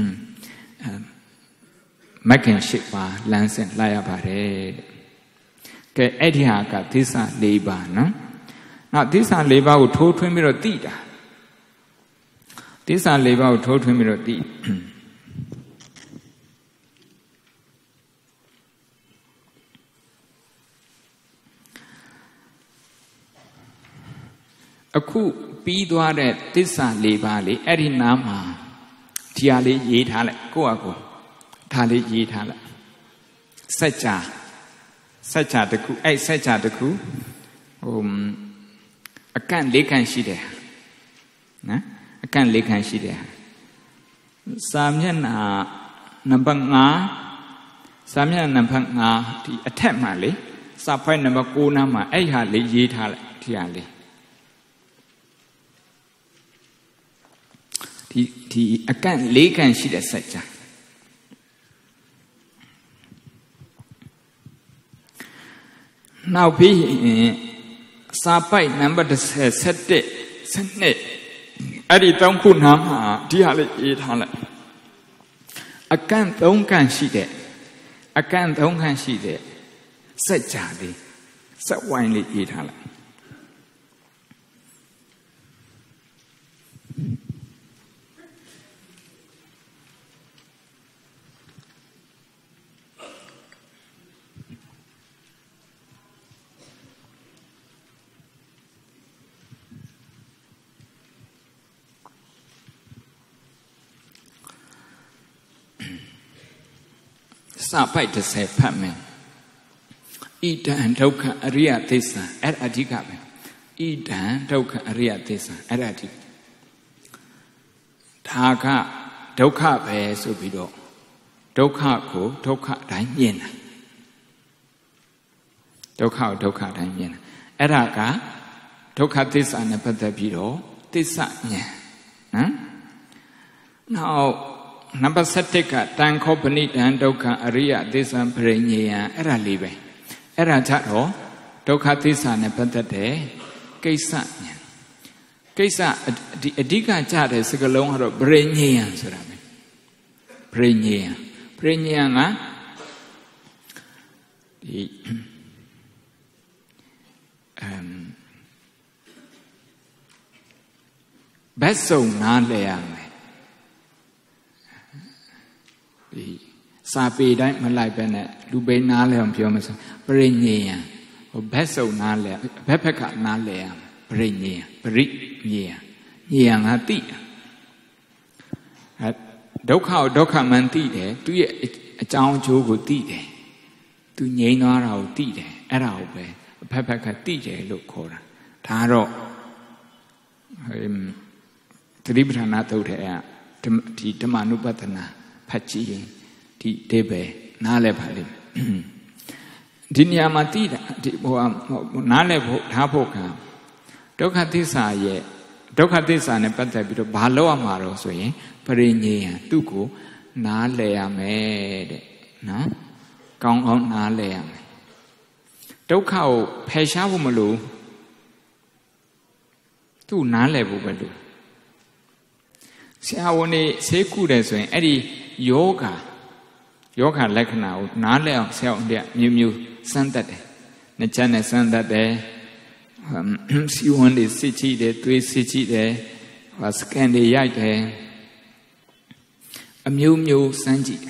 Speaker 1: မဂ္ဂင်ရှိပါလမ်းစဉ်လိုက်ရပါတယ်ကဲအဲ့ဒီဟာကသစ္စာ၄ပါးနော်နောက်သစ္စာ၄ပါးကိုထိုးထွင်းပြီးတော့သိတာသစ္စာ၄ပါးကိုထိုးထွင်းပြီးတော့သိအခုပြီးသွားတဲ့သစ္စာ၄ပါးလေအဲ့ဒီနားမှာဒီဟာလေးရေးထားလိုက်ကိုယ့်အကိုဒါလေးရေးထားလိုက်စัจ जा စัจ जा တခုအဲ့စัจ जा တခုဟိုအကန့်၄ကန့်ရှိတယ်နော်အကန့်၄ကန့်ရှိတယ်စာမျက်နှာနံပါတ်၅စာမျက်နှာနံပါတ်၅ဒီအထက်မှာလေစာဖိုက်နံပါတ်၉နားမှာအဲ့ဟာလေးရေးထားလိုက်ဒီဟာလေးဒီဒီအကန့်၄ကန့်ရှိတဲ့စัจ जाနောက်ပြီးစာပိုက်နံပါတ်၁၀ ၁၁ ၁၂အဲ့ဒီသုံးခုနားမှာဒီဟာလေးရေးထားလိုက်အကန့်၃ကန့်ရှိတဲ့အကန့်၃ကန့်ရှိတဲ့စัจ जा လေးစက်ဝိုင်းလေးရေးထားလိုက်စာပိုက်၁၀ဖတ်မယ်ဣဒံဒုက္ခအရိယသစ္စာအဲ့အဓိကပဲဣဒံဒုက္ခအရိယသစ္စာအဲ့အဓိဒါကဒုက္ခပဲဆိုပြီးတော့ဒုက္ခကိုဒုက္ခတိုင်းမြင်တာဒုက္ခကိုဒုက္ခတိုင်းမြင်တာအဲ့ဒါကဒုက္ခသစ္စာနဲ့ပတ်သက်ပြီးတော့သစ္စာဉာဏ်နော်နောက်နံပါတ်၁၁ကတန်ခောပဏိတံဒုက္ခအရိယသစ္စာပရိညေယံအဲ့ဒါလေးပဲအဲ့ဒါကြတော့ဒုက္ခသစ္စာနဲ့ပတ်သက်တဲ့ကိစ္စဉာဏ်ကိစ္စဒီအဓိကကြတဲ့စကားလုံးကတော့ပရိညေယံဆိုတာပဲပရိညေယံပရိညေယံကဒီအမ်ဘက်စုံနားလည်ရမယ်ဒီစာပေတိုင်းမလိုက်ပဲနဲ့လူပိနားလည်အောင်ပြောမယ်ဆိုပရိညေယံဟိုဘက်စုံနားလည်ဘက်ဖက်ကနားလည်ရမယ်ပရိညေယံပရိညေယံညေယံကတိအဲဒုက္ခကိုဒုက္ခမှန်သိတယ်သူရဲ့အကြောင်းအကျိုးကိုသိတယ်သူငြိမ်းသွားတာကိုသိတယ်အဲ့ဒါကိုပဲအဖက်ဖက်ကသိတယ်လို့ခေါ်တာဒါတော့သတိပဋ္ဌာန်သုတ်ထဲကဒီဓမ္မနုပဒနာဖတ်ကြည့်ရင်ဒီအိဗယ်နားလည်ပါလိမ့်ဒီနေရာမှာသိတာဒီဟိုနားလည်ဖို့ထားဖို့ကဒုက္ခသစ္စာရဲ့ဒုက္ခသစ္စာနဲ့ပတ်သက်ပြီးတော့ဘာလို့ရမှာတော့ဆိုရင်ပရိညေယံသူ့ကိုနားလည်ရမယ်တဲ့နော်ကောင်းကောင်းနားလည်ရမယ်ဒုက္ခကိုဖယ်ရှားဖို့မလို့သူ့နားလည်ဖို့ပဲလို့ဆရာဝန်တွေဆေးကုတယ်ဆိုရင်အဲ့ဒီယောဂယောဂလက္ခဏာကိုနားလည်အောင်ဆရာဝန်တွေကမျိုးမျိုးစမ်းသပ်တယ်နှစ်ချက်နဲ့စမ်းသပ်တယ်စီဝန်တွေစစ်ကြည့်တယ်သွေးစစ်ကြည့်တယ်စကန်တွေရိုက်တယ်အမျိုးမျိုးစမ်းကြည့်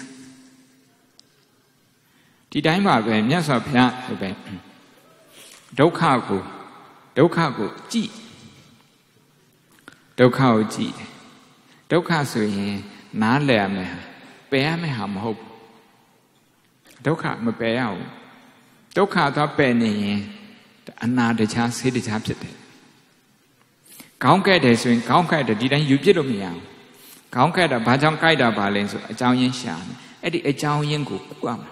Speaker 1: ဒီတိုင်းပါပဲမြတ်စွာဘုရားဆိုပဲဒုက္ခကိုဒုက္ခကိုကြည့်ဒုက္ခကိုကြည့်တယ်ဒုက္ခဆိုရင်နားလည်ရမယ်ပယ်ရမယ်ဟာမဟုတ်ဘူးဒုက္ခမပယ်ရဘူးဒုက္ခသွားပယ်နေရင်အနာတခြားဆေးတခြားဖြစ်တယ်ခေါင်းကဲ့တယ်ဆိုရင်ခေါင်းကဲ့တယ်ဒီတိုင်းယူပြစ်လို့မရဘူးခေါင်းကဲ့တာဘာကြောင့်ကြိုက်တာပါလဲဆိုအကြောင်းရင်းရှာတယ်အဲ့ဒီအကြောင်းရင်းကိုကုရမှာ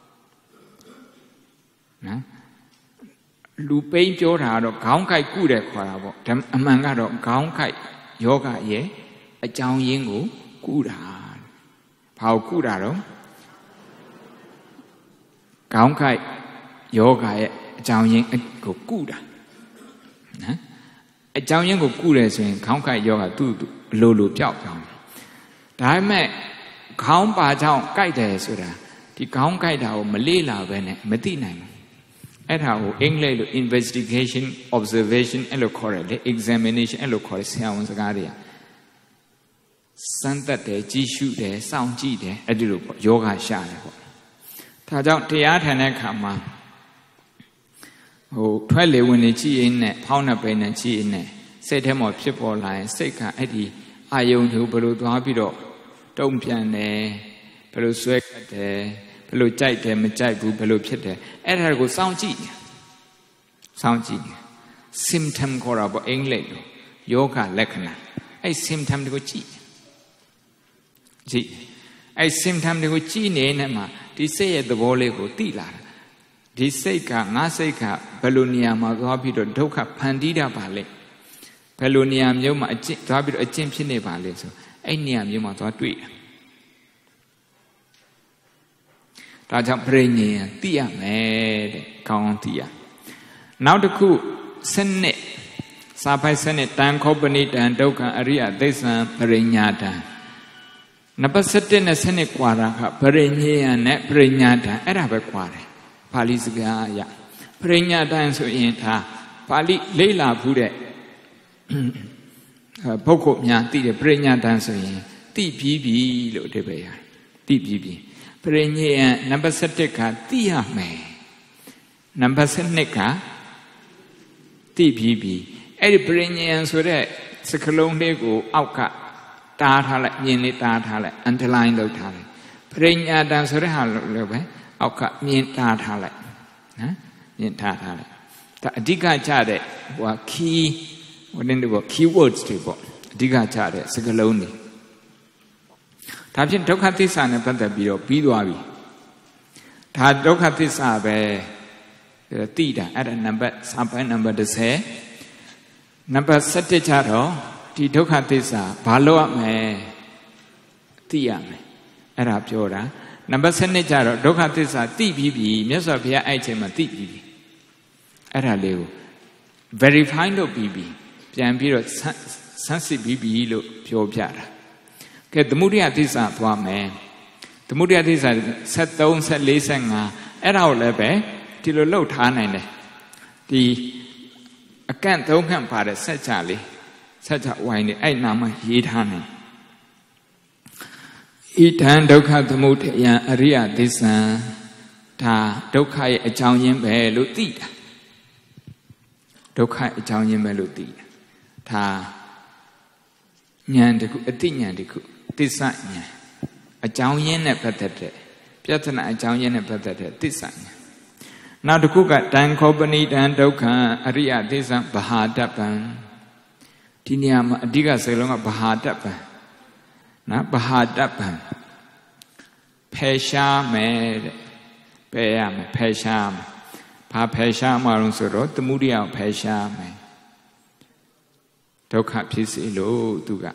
Speaker 1: နော်လူပိန်းပြောတာတော့ခေါင်းကြိုက်ကုတယ်ခေါ်တာပေါ့အမှန်ကတော့ခေါင်းကြိုက်ယောဂရဲ့အကြောင်းရင်းကိုကုတာဘာကိုကုတာတော့ခေါင်းကြိုက်ယောဂရဲ့အကြောင်းရင်းကိုကုတာနော်အကြောင်းရင်းကိုကုတယ်ဆိုရင်ခေါင်းကြိုက်ယောဂသူ့လိုလိုပျောက်သွားဒါပေမဲ့ခေါင်းပါကြောင့်ကြိုက်တယ်ဆိုတာဒီခေါင်းကြိုက်တာကိုမလေ့လာပဲနဲ့မသိနိုင်ဘူးအဲ့ဒါကိုအင်္ဂလိပ်လို investigation observation အဲ့လိုခေါ်တယ်လေ examination အဲ့လိုခေါ်တယ်ဆရာဝန်စကားတွေကစမ်းသပ်တယ်ကြည့်ရှုတယ်စောင့်ကြည့်တယ်အဲ့ဒီလိုပေါ့ယောဂရှာတယ်ပေါ့ဒါကြောင့်တရားထိုင်တဲ့အခါမှာဟိုထွက်လေဝင်လေကြည့်ရင်နဲ့ဖောင်းတဲ့ပိန်နဲ့ကြည့်ရင်နဲ့စိတ်ထဲမှာဖြစ်ပေါ်လာရင်စိတ်ကအဲ့ဒီအာယုံကိုဘယ်လိုသွားပြီးတော့တုံ့ပြန်တယ်ဘယ်လိုဆွဲကတ်တယ်ဘယ်လိုကြိုက်တယ်မကြိုက်ဘူးဘယ်လိုဖြစ်တယ်အဲ့ဒါကိုစောင့်ကြည့်စောင့်ကြည့် symptom ခေါ်တာပေါ့အင်္ဂလိပ်လိုယောဂလက္ခဏာအဲ့ symptom တွေကိုကြည့်ကြည့်အဲ့ symptom တွေကိုကြည့်နေတဲ့မှာဒီစိတ်ရဲ့သဘောလေးကိုသိလာတာဒီစိတ်ကငါစိတ်ကဘယ်လိုနေရာမှာသွားပြီးတော့ဒုက္ခဖန်တီးတာပါလဲဘယ်လိုနေရာမျိုးမှာအကျင့်သွားပြီးတော့အကျင့်ဖြစ်နေပါလဲဆိုအဲ့နေရာမျိုးမှာသွားတွေ့တယ်ဒါကြောင့်ပရိညေယံသိရမယ်တဲ့ကောင်းအောင်သိရနောက်တစ်ခုစနစ်စာပိုက်စနစ်တန်ခောပဏိတံဒုက္ခအရိယသိစ္ဆံပရိညာတံနံပါတ်sevenနဲ့စနစ်ကွာတာကပရိညေယံနဲ့ပရိညာတံအဲ့ဒါပဲကွာတယ်ပါဠိစကားအရပရိညာတံဆိုရင်ဒါပါဠိလေ့လာဘူးတဲ့ပုဂ္ဂိုလ်များသိတယ်ပရိညာတံဆိုရင်သိပြီးပြီလို့အဓိပ္ပာယ်ရတယ်သိပြီးပြီပရိညေယံနံပါတ်sevenကသိရမယ်နံပါတ်sevenကသိပြီးပြီအဲ့ဒီပရိညေယံဆိုတဲ့စကားလုံးလေးကိုအောက်ကတားထားလိုက်မြင်လေးတားထားလိုက် underline လုပ်ထားလိုက်ပရိညာတံဆိုတဲ့ဟာလည်းပဲအောက်ကမြင်တားထားလိုက်နော်မြင်ထားထားလိုက်ဒါအဓိကကြတဲ့ဟို key ဟိုနည်းပေါ့ keywords တွေပေါ့အဓိကကြတဲ့စကားလုံးတွေဒါဖြင့်ဒုက္ခသစ္စာနဲ့ပတ်သက်ပြီးတော့ပြီးသွားပြီဒါဒုက္ခသစ္စာပဲသိတာအဲ့ဒါနံပါတ်စာပိုင်းနံပါတ်tenနံပါတ်sevenကျတော့ဒီဒုက္ခသစ္စာဘာလို့ရမလဲသိရမယ်အဲ့ဒါပြောတာနံပါတ်twelveကျတော့ဒုက္ခသစ္စာသိပြီးပြီမြတ်စွာဘုရားအဲ့ချိန်မှာသိပြီးပြီအဲ့ဒါလေးကို verify လုပ်ပြီးပြီပြန်ပြီးတော့ဆန်းစစ်ပြီးပြီလို့ပြောပြတာကဲသမုဒိယသစ္စာသွားမယ်သမုဒိယသစ္စာseventeen fourteen fifteenအဲ့ဒါကိုလည်းပဲဒီလိုလှုပ်ထားနိုင်တယ်ဒီအကန့်သုံးခန့်ပါတဲ့စัจ जा လေး Such a wine, I nama yidhane. Itan dokha the mood ya aria this ta dokha a Italian melody. Dokha Italian melody. Ta nyan the cook, a thing and the cook. This a Italian epithet. Piatana Italian epithet. This now the cook at Dan Company and Dokha aria this Bahadapan. Tiniam Diga Salonga Bahadapan. Na Bahadapan Pesha made Payam Pesham Pa Pesha Marun Soro, the Mudia Pesha me Dokha Pisilo Duga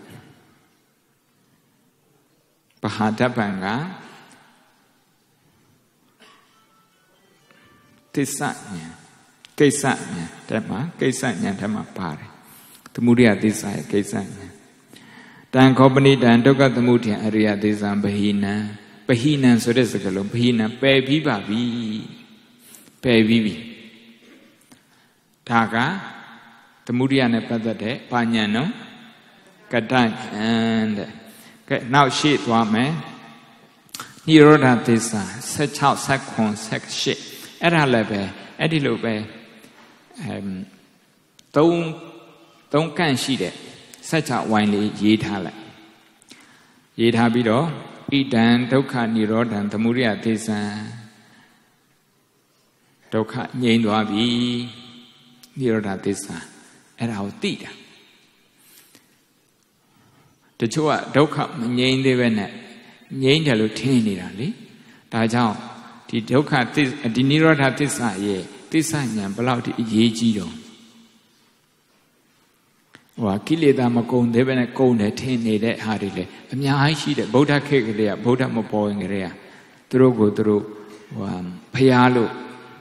Speaker 1: Bahadapanga Tisanya Kesanya Tema Kesanya Tema Pare the Mudia Tisaya Kesanya Dan company dan Dokha the Mudia area Tisam Bahina Bahina so this is a Bahina Baby Baby Baby Taga the Mudia Nepatade Panyano Katan and now she to a man Niroda Tisa such out Sakon Sak shit at a level Edilobe um don't don't can she it such a winely yitala Yitabido Idan Dokha Nirodan the Muria Tisa Dokha Nyenwabi Niroda Tisa at our theater. The Chua Dokha Nyen de Venet Nyen de Lutinirali Tajao the Dokha Tis a Niroda Tisa ye Tisa Yan Balauti Yejido Wa Kilida Makon de Venet Kone Tene de Harile Amya she the Boda Cake there Boda Mopoing area Drogo Dro Payalo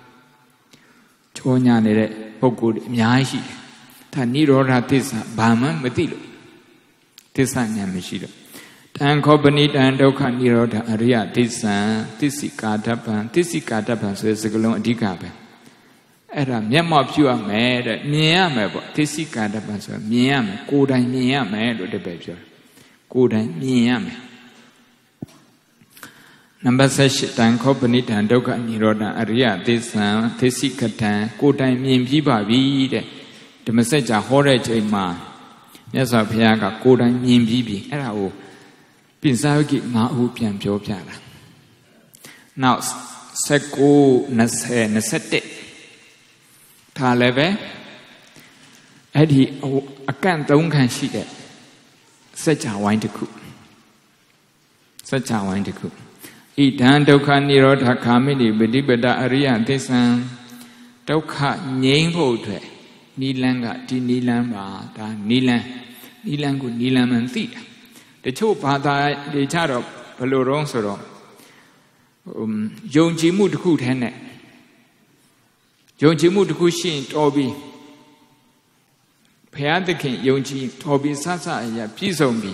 Speaker 1: Chonya Nere Pogud Myashi Tanirora Tisa Bama Matilo Tisa Yamishida Tan Company and Dokha Niroda Aria Tisa Tisi Katapan Tisi Katapan so it's a galon decape Era Miama Pua mad Miama Tisi Katapan so Miam Koda Miam or the baby Koda Miam Number six Tan Company and Dokha Niroda Aria Tisa Tisi Katan Koda Miam Piba Vide The message a horror ma Yes of Piaga Koda Miam Bibi Erao Pinsaki Mahu Pian Pio Piana Now Seko Nase Nasete Taleve Eddie a can don't can she get such a wine to cook. Such a wine to cook. Eat and Dokha Niroda Kamini Bedibeda Aria Tisan Dokha Nyembo Nilanga di Nilamba da Nilan Nilangu Nilam and Thea. The two Pada the Charo Paloron Soro um Jonji Mudku Hene Jonji Mudku Shin Toby Payadakin Yonji Toby Sasa ya Pizombi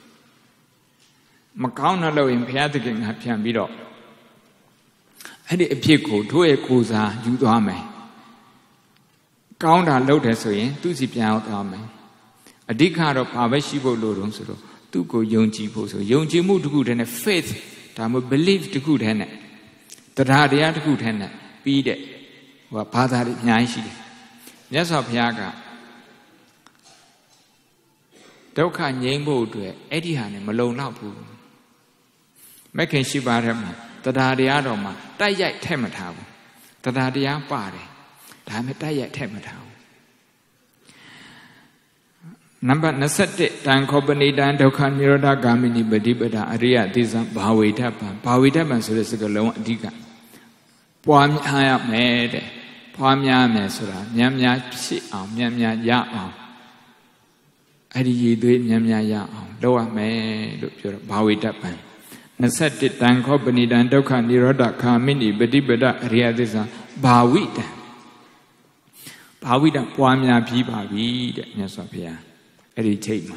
Speaker 1: Macauna low in Payadakin Hapian Bido. And a pico to a cosa Udame. Count our load so in, two zip out army. A decard of Pavashibo Loronsoro, two go Yonji Poso, Yonji moved to good and a faith, Tamu believed to good henne. The Radia to good henne, be it, were Pada Nyashi. Yes of Yaga Dokha Nyembo to Eddie Hanne Malone Lapu. Making Shibarama, the Radia Roma, Dayak Tematau, the Radia Pare. Time at Daya Tematau. Number Nasate, Dan Company, Dan Dokha Niroda Gamini, Bedibeda, Aria, Dizam, Bawitapa, Bawitapa, so there's a long diga. Poam Haya Mede, Poamya Mesura, Nyamya Psi, Nyamya Ya. Adi do Nyamya Ya, Loa Me, Bawitapa. Nasate, Dan Company, Dan Dokha Niroda Gamini, Bedibeda, Aria, Dizam, Bawita. Bawida Poamya Piba, the Nesopia, Eddie Chama.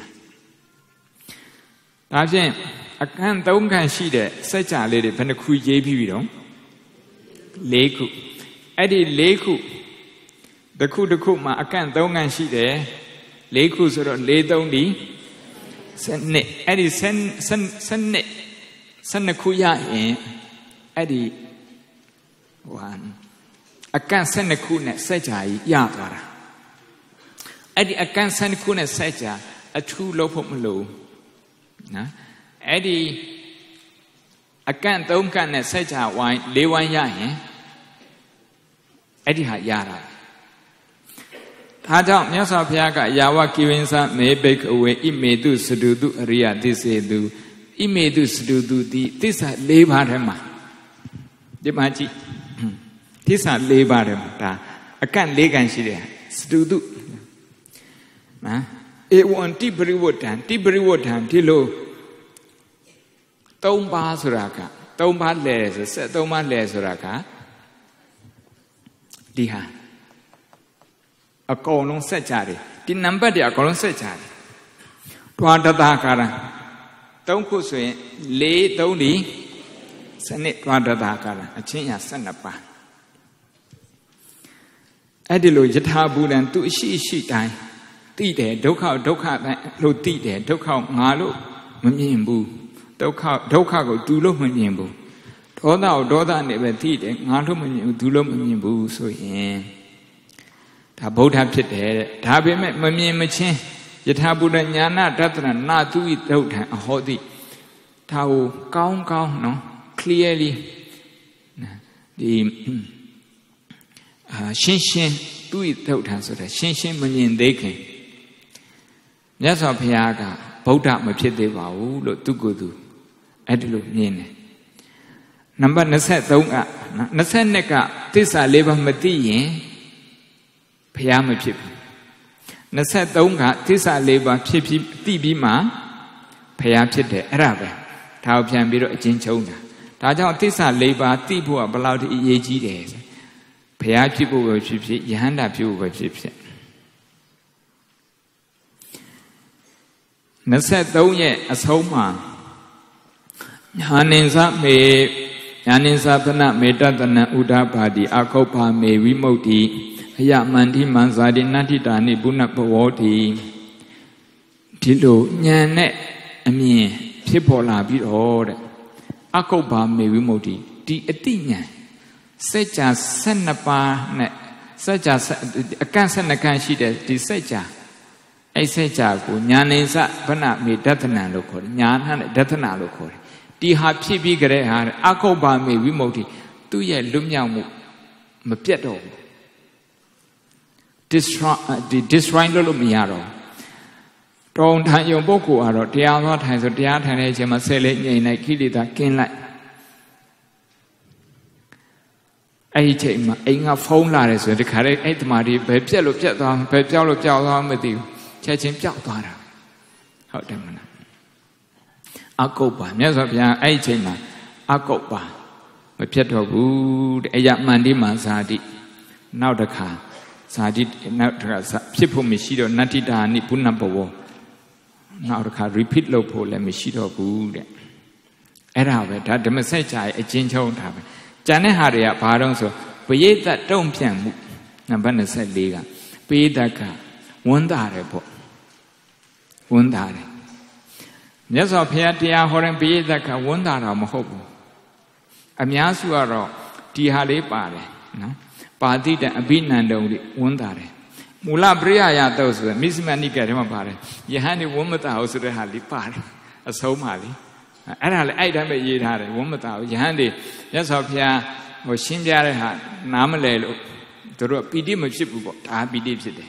Speaker 1: Again, I can't don't can see that such a lady from the Kui J P. Leku Eddie Leku, the Ku the Kuma, I can't don't can see there. လေးခုဆိုတော့လေးသုံးဒီစနစ်အဲ့ဒီစနစနစ်စနစ်ခုရရင်အဲ့ဒီဟိုဟာအကန့်စနစ်ခုနဲ့စัจ जा ကြီးရသွားတာအဲ့ဒီအကန့်စနစ်ခုနဲ့စัจ जा အထူးလုပ်ဖို့မလိုနော်အဲ့ဒီအကန့်သုံးကန့်နဲ့စัจ जा ဝိုင်းလေးဝိုင်းရရင်အဲ့ဒီဟာရတာဒါကြောင့်မြတ်စွာဘုရားကယာဝကိဝိဉ္စမေဘိက္ခဝေဣမေတုစတုတုအရိယသစ္စေတုဣမေတုစတုတုဒီသစ္စာ၄ပါးထဲမှာဒီမှာကြည့်သစ္စာ၄ပါးထဲမှာဒါအကန့်၄ကန့်ရှိတယ်စတုတုနော်ဧဝံတိပရိဝတ္တံတိပရိဝတ္တံဒီလို၃ပါးဆိုတာက၃ပါးလဲဆိုဆက်၃ပါးလဲဆိုတာကဒီဟာအကုန်လုံးဆက်ကြတယ်ဒီနံပါတ်တွေအကုန်လုံးဆက်ကြတယ်တွာတတကာရသုံးခုဆိုရင်လေးသုံးဒီစနစ်တွာတတကာရအချင်းရ၁၂ပါးအဲ့ဒီလိုယထာဘူတံသူအရှိရှိတိုင်းသိတယ်ဒုက္ခဒုက္ခတိုင်းလို့သိတယ်ဒုက္ခငါလို့မမြင်ဘူးဒုက္ခဒုက္ခကိုသူလို့မမြင်ဘူးဒေါသကိုဒေါသနဲ့ပဲသိတယ်ငါလို့မမြင်ဘူးသူလို့မမြင်ဘူးဆိုရင်ဒါဗုဒ္ဓဖြစ်တယ်တဲ့ဒါပေမဲ့မမြင်မချင်းယထာဘူတညာနာတတနာနာသူဤဒုဋ္ဌံအဟောတိဒါကိုကောင်းကောင်းနော် clearly ဒီအာရှင်းရှင်းသူဤဒုဋ္ဌံဆိုတာရှင်းရှင်းမမြင်သေးခင်မြတ်စွာဘုရားကဗုဒ္ဓမဖြစ်သေးပါဘူးလို့သူကိုယ်သူအဲ့ဒီလိုမြင်တယ်နံပါတ်၂၃က၂၂ကသစ္စာ၄ပါးမသိရင်ဘုရားမဖြစ်ဘူး၂၃ကသစ္စာ၄ပါးဖြစ်ပြီးသိပြီးမှဘုရားဖြစ်တယ်အဲ့ဒါပဲဒါကိုပြန်ပြီးတော့အချင်းချုံတာဒါကြောင့်သစ္စာ၄ပါးသိဖို့ကဘယ်လောက်ထိအရေးကြီးတယ်ဘုရားဖြစ်ဖို့ပဲဖြစ်ဖြစ်ယဟန္တာဖြစ်ဖို့ပဲဖြစ်ဖြစ်၂၃ရဲ့အဆုံးမှာညာနိသမေညာနိသပနမေတ္တတနဥဒ္ဒပါတိအခောပါမေဝိမု ക്തി အယမန္တိမံဇာတိနတ္ထိတာနိဘုဏဘဝောတိဒီလိုဉာဏ်နဲ့အမြင်ဖြစ်ပေါ်လာပြီးတော့တဲ့အခောပါမေဝိမု ക്തി ဒီအတိဉာဏ်စัจ जा ၁၂ပါးနဲ့စัจ जा အကန့်၁၂ကန့်ရှိတဲ့ဒီစัจ जाအဲ့စัจ जा ကိုညာနိသဗနမေဒသနံလို့ခေါ်တယ်ညာနဲ့ဒသနာလို့ခေါ်တယ်ဒီဟာဖြစ်ပြီးကြတဲ့ဟာအခောပါမေဝိမု ക്തി သူ့ရဲ့လွတ်မြောက်မှုမပြတ်တော့ဘူး destroy ဒီ destroy လို့လို့မရတော့တောင်းထိုင်ယုံပုဂ္ဂိုလ်ကတော့တရားသွားထိုင်ဆိုတရားထိုင်တဲ့အချိန်မှာဆဲလေးငြိမ်လိုက်ခိလေသာကင်းလိုက်အဲ့ဒီချိန်မှာအိမ်ကဖုန်းလာတယ်ဆိုရင်ဒီခါလေးအဲ့တမာဒီဘယ်ပြက်လို့ပြက်သွားဘယ်ပြောက်လို့ပြောက်သွားမသိဘူးချက်ချင်းပြောက်သွားတာဟုတ်တယ်မလားအကုတ်ပါမြတ်စွာဘုရားအဲ့ဒီချိန်မှာအကုတ်ပါမပြတ်တော့ဘူးတဲ့အယမန္တိမဇာတိနောက်တစ်ခါဇာတိနောက်တစ်ခါဖြစ်ဖို့မရှိတော့နတ္ထိတာနိဘုဏဘဝနောက်တစ်ခါ repeat လုပ်ဖို့လည်းမရှိတော့ဘူးတဲ့အဲ့ဒါပဲဒါဓမ္မစကြာရဲ့အချင်းချုပ်တာပဲကျန်တဲ့ဟာတွေကဘာတော့ဆိုပရိသတ်တုံ့ပြန်မှုနံပါတ်၂၄ကပရိသတ်ကဝန်တာတယ်ပေါ့ဝန်တာတယ်မြတ်စွာဘုရားတရားဟောတဲ့ပရိသတ်ကဝန်တာတော့မဟုတ်ဘူးအများစုကတော့ဒီဟာလေးပါတယ်နော်ပါတိတံအဘိနန္ဒုံလေးဝန်တာတယ်မူလပရိယယတုတ်ဆိုတဲ့မိစ္ဆမနိကေထဲမှာပါတယ်ယဟန်ဒီဝမ္မတာဟုတ်ဆိုတဲ့ဟာလေးပါတယ်အဆုံးပါလေအဲ့ဒါလေအဲ့တိုင်းပဲရေးထားတယ်ဝမ္မတာဟုတ်ယဟန်ဒီမြတ်စွာဘုရားဟိုရှင်းပြတဲ့ဟာနားမလဲလို့သူတို့ပီတိမဖြစ်ဘူးပေါ့ဒါပီတိဖြစ်တယ်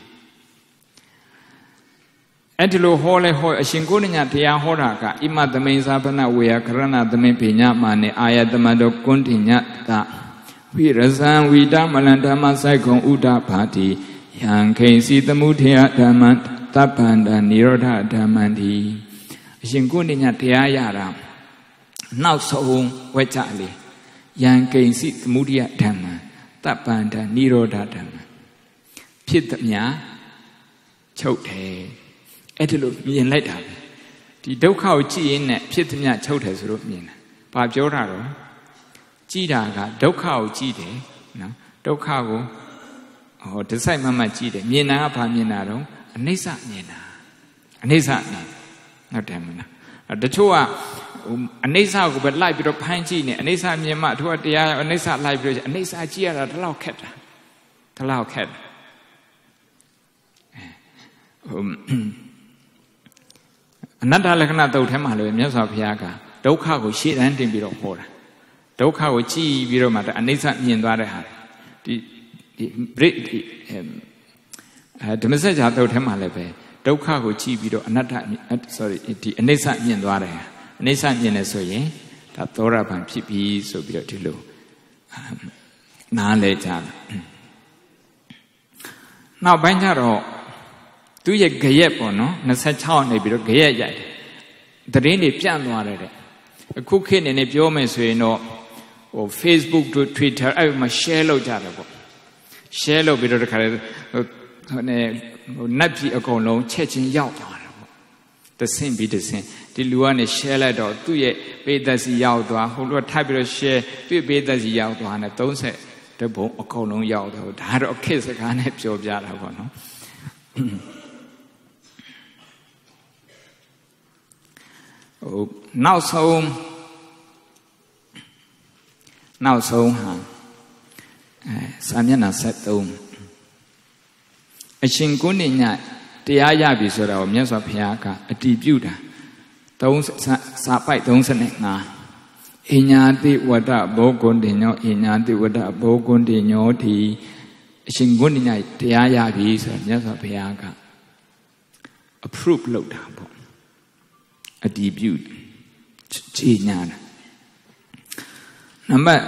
Speaker 1: အဲ့ဒီလိုဟောလဲဟောအရှင်ကိုဏညာတရားဟောတာကဣမသမိန်သာပနဝေယကရဏသမိန်ပိညမာနေအာယတမတောကွန်တိညတဝိရဇံဝိတမလံဓမ္မစိုက်ခုံဥဒ္ဒဘာတိယံခိဉ္စီသမှုထေယဓမ္မံတပ္ပန္တနိရောဓဓမ္မံတိအရှင်ကိုဏညာတရားရတာနောက်ဆုံးဝက်ကြလေယံကိဉ္စီသမှုထေယဓမ္မံတပ္ပန္တနိရောဓဓမ္မံဖြစ်သည်များချုပ်တယ်အဲ့ဒီလိုမြင်လိုက်တာပဲဒီဒုက္ခကိုကြည့်ရင်နဲ့ဖြစ်သည်များချုပ်တယ်ဆိုလို့မြင်တာဘာပြောတာတော့ကြည့်တာကဒုက္ခကိုကြည့်တယ်နော်ဒုက္ခကိုဟောဒီဆိုင်မှမှကြည့်တယ်မြင်တာကဘာမြင်တာတော့အနိစ္စမြင်တာအနိစ္စမြင်ဟုတ်တယ်မလားတချို့ကအနိစ္စကိုပဲလိုက်ပြီးတော့ဖမ်းကြည့်နေအနိစ္စမြင်မှသူကတရားအနိစ္စလိုက်ပြီးတော့အနိစ္စကြည့်ရတာဒီလောက်ခက်တာဒီလောက်ခက်တာအနတ္တလက္ခဏာတုတ်ထဲမှာလည်းမြတ်စွာဘုရားကဒုက္ခကိုရှေ့တန်းတင်ပြီးတော့ဟောတာဒုက္ခကိုကြည့်ပြီးတော့မှအနိစ္စမြင်သွားတဲ့ဟာဒီဒီဘရိဒီအဲဓမ္မစကြာတုတ်ထဲမှာလည်းပဲဒုက္ခကိုကြည့်ပြီးတော့အနတ္တ sorry ဒီအနိစ္စမြင်သွားတယ်အနိစ္စမြင်တယ်ဆိုရင်ဒါသောရပန်ဖြစ်ပြီဆိုပြီးတော့ဒီလိုနားလဲကြတယ်နောက်ပိုင်းကျတော့သူရဲ့ကြရက်ပေါ့နော်26နေပြီးတော့ကြရက်ရိုက်သတင်းတွေပြန့်သွားတယ်တဲ့အခုခေတ်နေနေပြောမယ်ဆိုရင်တော့ဟို Facebook တို့ Twitter အဲ့မှာ share လုပ်ကြတယ်ပေါ့ share လုပ်ပြီးတော့တခါလေဟိုနေဟိုနတ်ပြည်အကုန်လုံးချက်ချင်းရောက်သွားတယ်ပေါ့သစင်ပြီးသစင်ဒီလူကနေ share လိုက်တော့သူ့ရဲ့ပေးသက်စီရောက်သွားဟိုလူကထိုက်ပြီးတော့ share သူ့ပေးသက်စီရောက်သွားတယ်30တဘုံအကုန်လုံးရောက်တော့ဒါတော့ခေတ်စကားနဲ့ပြောပြတာပေါ့နော်ဟိုနောက်ဆုံးနောက်ဆုံးဟာအဲစာမျက်နှာ73အရှင်ကုဏ္ဏညတရားရပြီဆိုတာကိုမြတ်စွာဘုရားကအတည်ပြုတာ3စာပိုက်35အညာတိဝတ္တဘောဂုဏ္ဍညောအညာတိဝတ္တဘောဂုဏ္ဍညောဒီအရှင်ကုဏ္ဏညတရားရပြီဆိုတာမြတ်စွာဘုရားက approve လုပ်တာပေါ့အတည်ပြုခြေညာတာနံပါတ်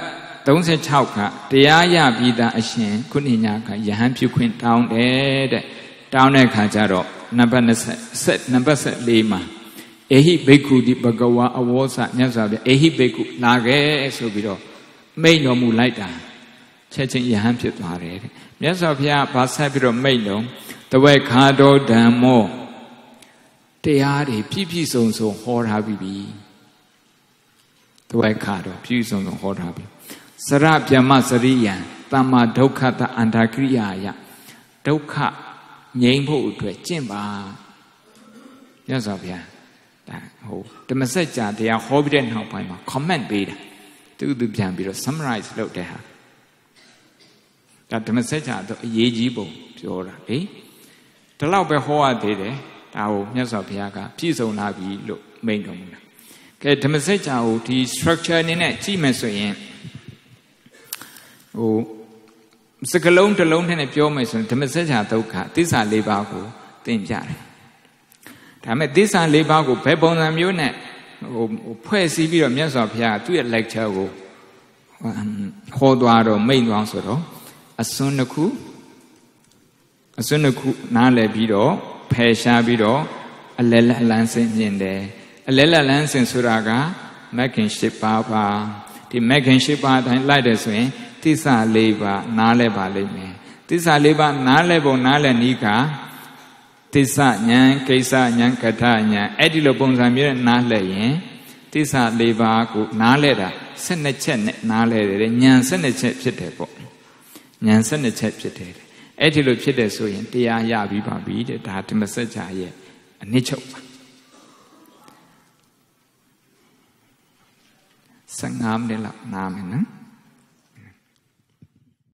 Speaker 1: 36ကတရားရပြီးသားအရှင်ကုဏ္ဏညကယဟန်ပြုခွင့်တောင်းတယ်တဲ့တောင်းတဲ့ခါကျတော့နံပါတ်20နံပါတ်14မှာအေဟိဘိက္ခုတိဘဂဝါအဝေါစမြတ်စွာဘုရားအေဟိဘိက္ခုလာခဲ့ဆိုပြီးတော့မိန့်တော်မူလိုက်တာချက်ချင်းယဟန်ဖြစ်သွားတယ်တဲ့မြတ်စွာဘုရားဗာဆက်ပြီးတော့မိန့်တော်တဝေခါတော်ဓမ္မောတရားတွေပြည့်ပြည့်စုံစုံဟောထားပြီးတဝေခါတော်ပြည့်စုံစုံဟောထားပြီးစရဗျမစရိယံသမ္မာဒုက္ခတအန္တကိရိယာယဒုက္ခငြိမ်းဖို့အတွက်ကျင့်ပါမြတ်စွာဘုရားဒါဟိုဓမ္မစကြာတရားဟောပြီးတဲ့နောက်ပိုင်းမှာ comment ပေးတာသူသူပြန်ပြီးတော့ summarize လုပ်တဲ့ဟာဒါဓမ္မစကြာတော့အရေးကြီးပုံပြောတာလေဒီလောက်ပဲဟောရသေးတယ်ဒါကိုမြတ်စွာဘုရားကပြည့်စုံလာပြီလို့မိန့်တော်မူတာကဲဓမ္မစကြာကိုဒီ structure အနေနဲ့ကြည့်မယ်ဆိုရင်ဟိုစကလုံးတစ်လုံးနဲ့ပြောမယ်ဆိုရင်ဓမ္မစကြာဒုက္ခသစ္စာ၄ပါးကိုသင်ပြတယ်ဒါပေမဲ့သစ္စာ၄ပါးကိုဘယ်ပုံစံမျိုးနဲ့ဟိုဖွဲ့စည်းပြီးတော့မြတ်စွာဘုရားသူ့ရဲ့ lecture ကိုဟောသွားတော့မိန့်သွားဆိုတော့အစွန်းတစ်ခုအစွန်းတစ်ခုနားလည်ပြီးတော့ဖယ်ရှားပြီးတော့အလဲလက်လန်းစင်မြင်တယ်အလဲလက်လန်းစင်ဆိုတာကမဂ်ခင်၈ပါးပါဒီမဂ်ခင်၈ပါးတိုင်းလိုက်တယ်ဆိုရင်သစ္စာ၄ပါးနားလဲပါလိမ့်မယ်သစ္စာ၄ပါးနားလဲပုံနားလဲနီးကသစ္စာဉာဏ်ကိစ္စဉာဏ်ကထဉာဏ်အဲ့ဒီလိုပုံစံမျိုးနဲ့နားလဲရင်သစ္စာ၄ပါးကိုနားလဲတာ၁၂ချက်နဲ့နားလဲတယ်ဉာဏ်၁၂ချက်ဖြစ်တယ်ပေါ့ဉာဏ်၁၂ချက်ဖြစ်တယ်အဲ့ဒီလိုဖြစ်တယ်ဆိုရင်တရားရပြီးပါပြီတဲ့ဒါဓမ္မစကြာရဲ့အနည်းချုပ်ပါ15မိနစ်လောက်နားမယ်နော်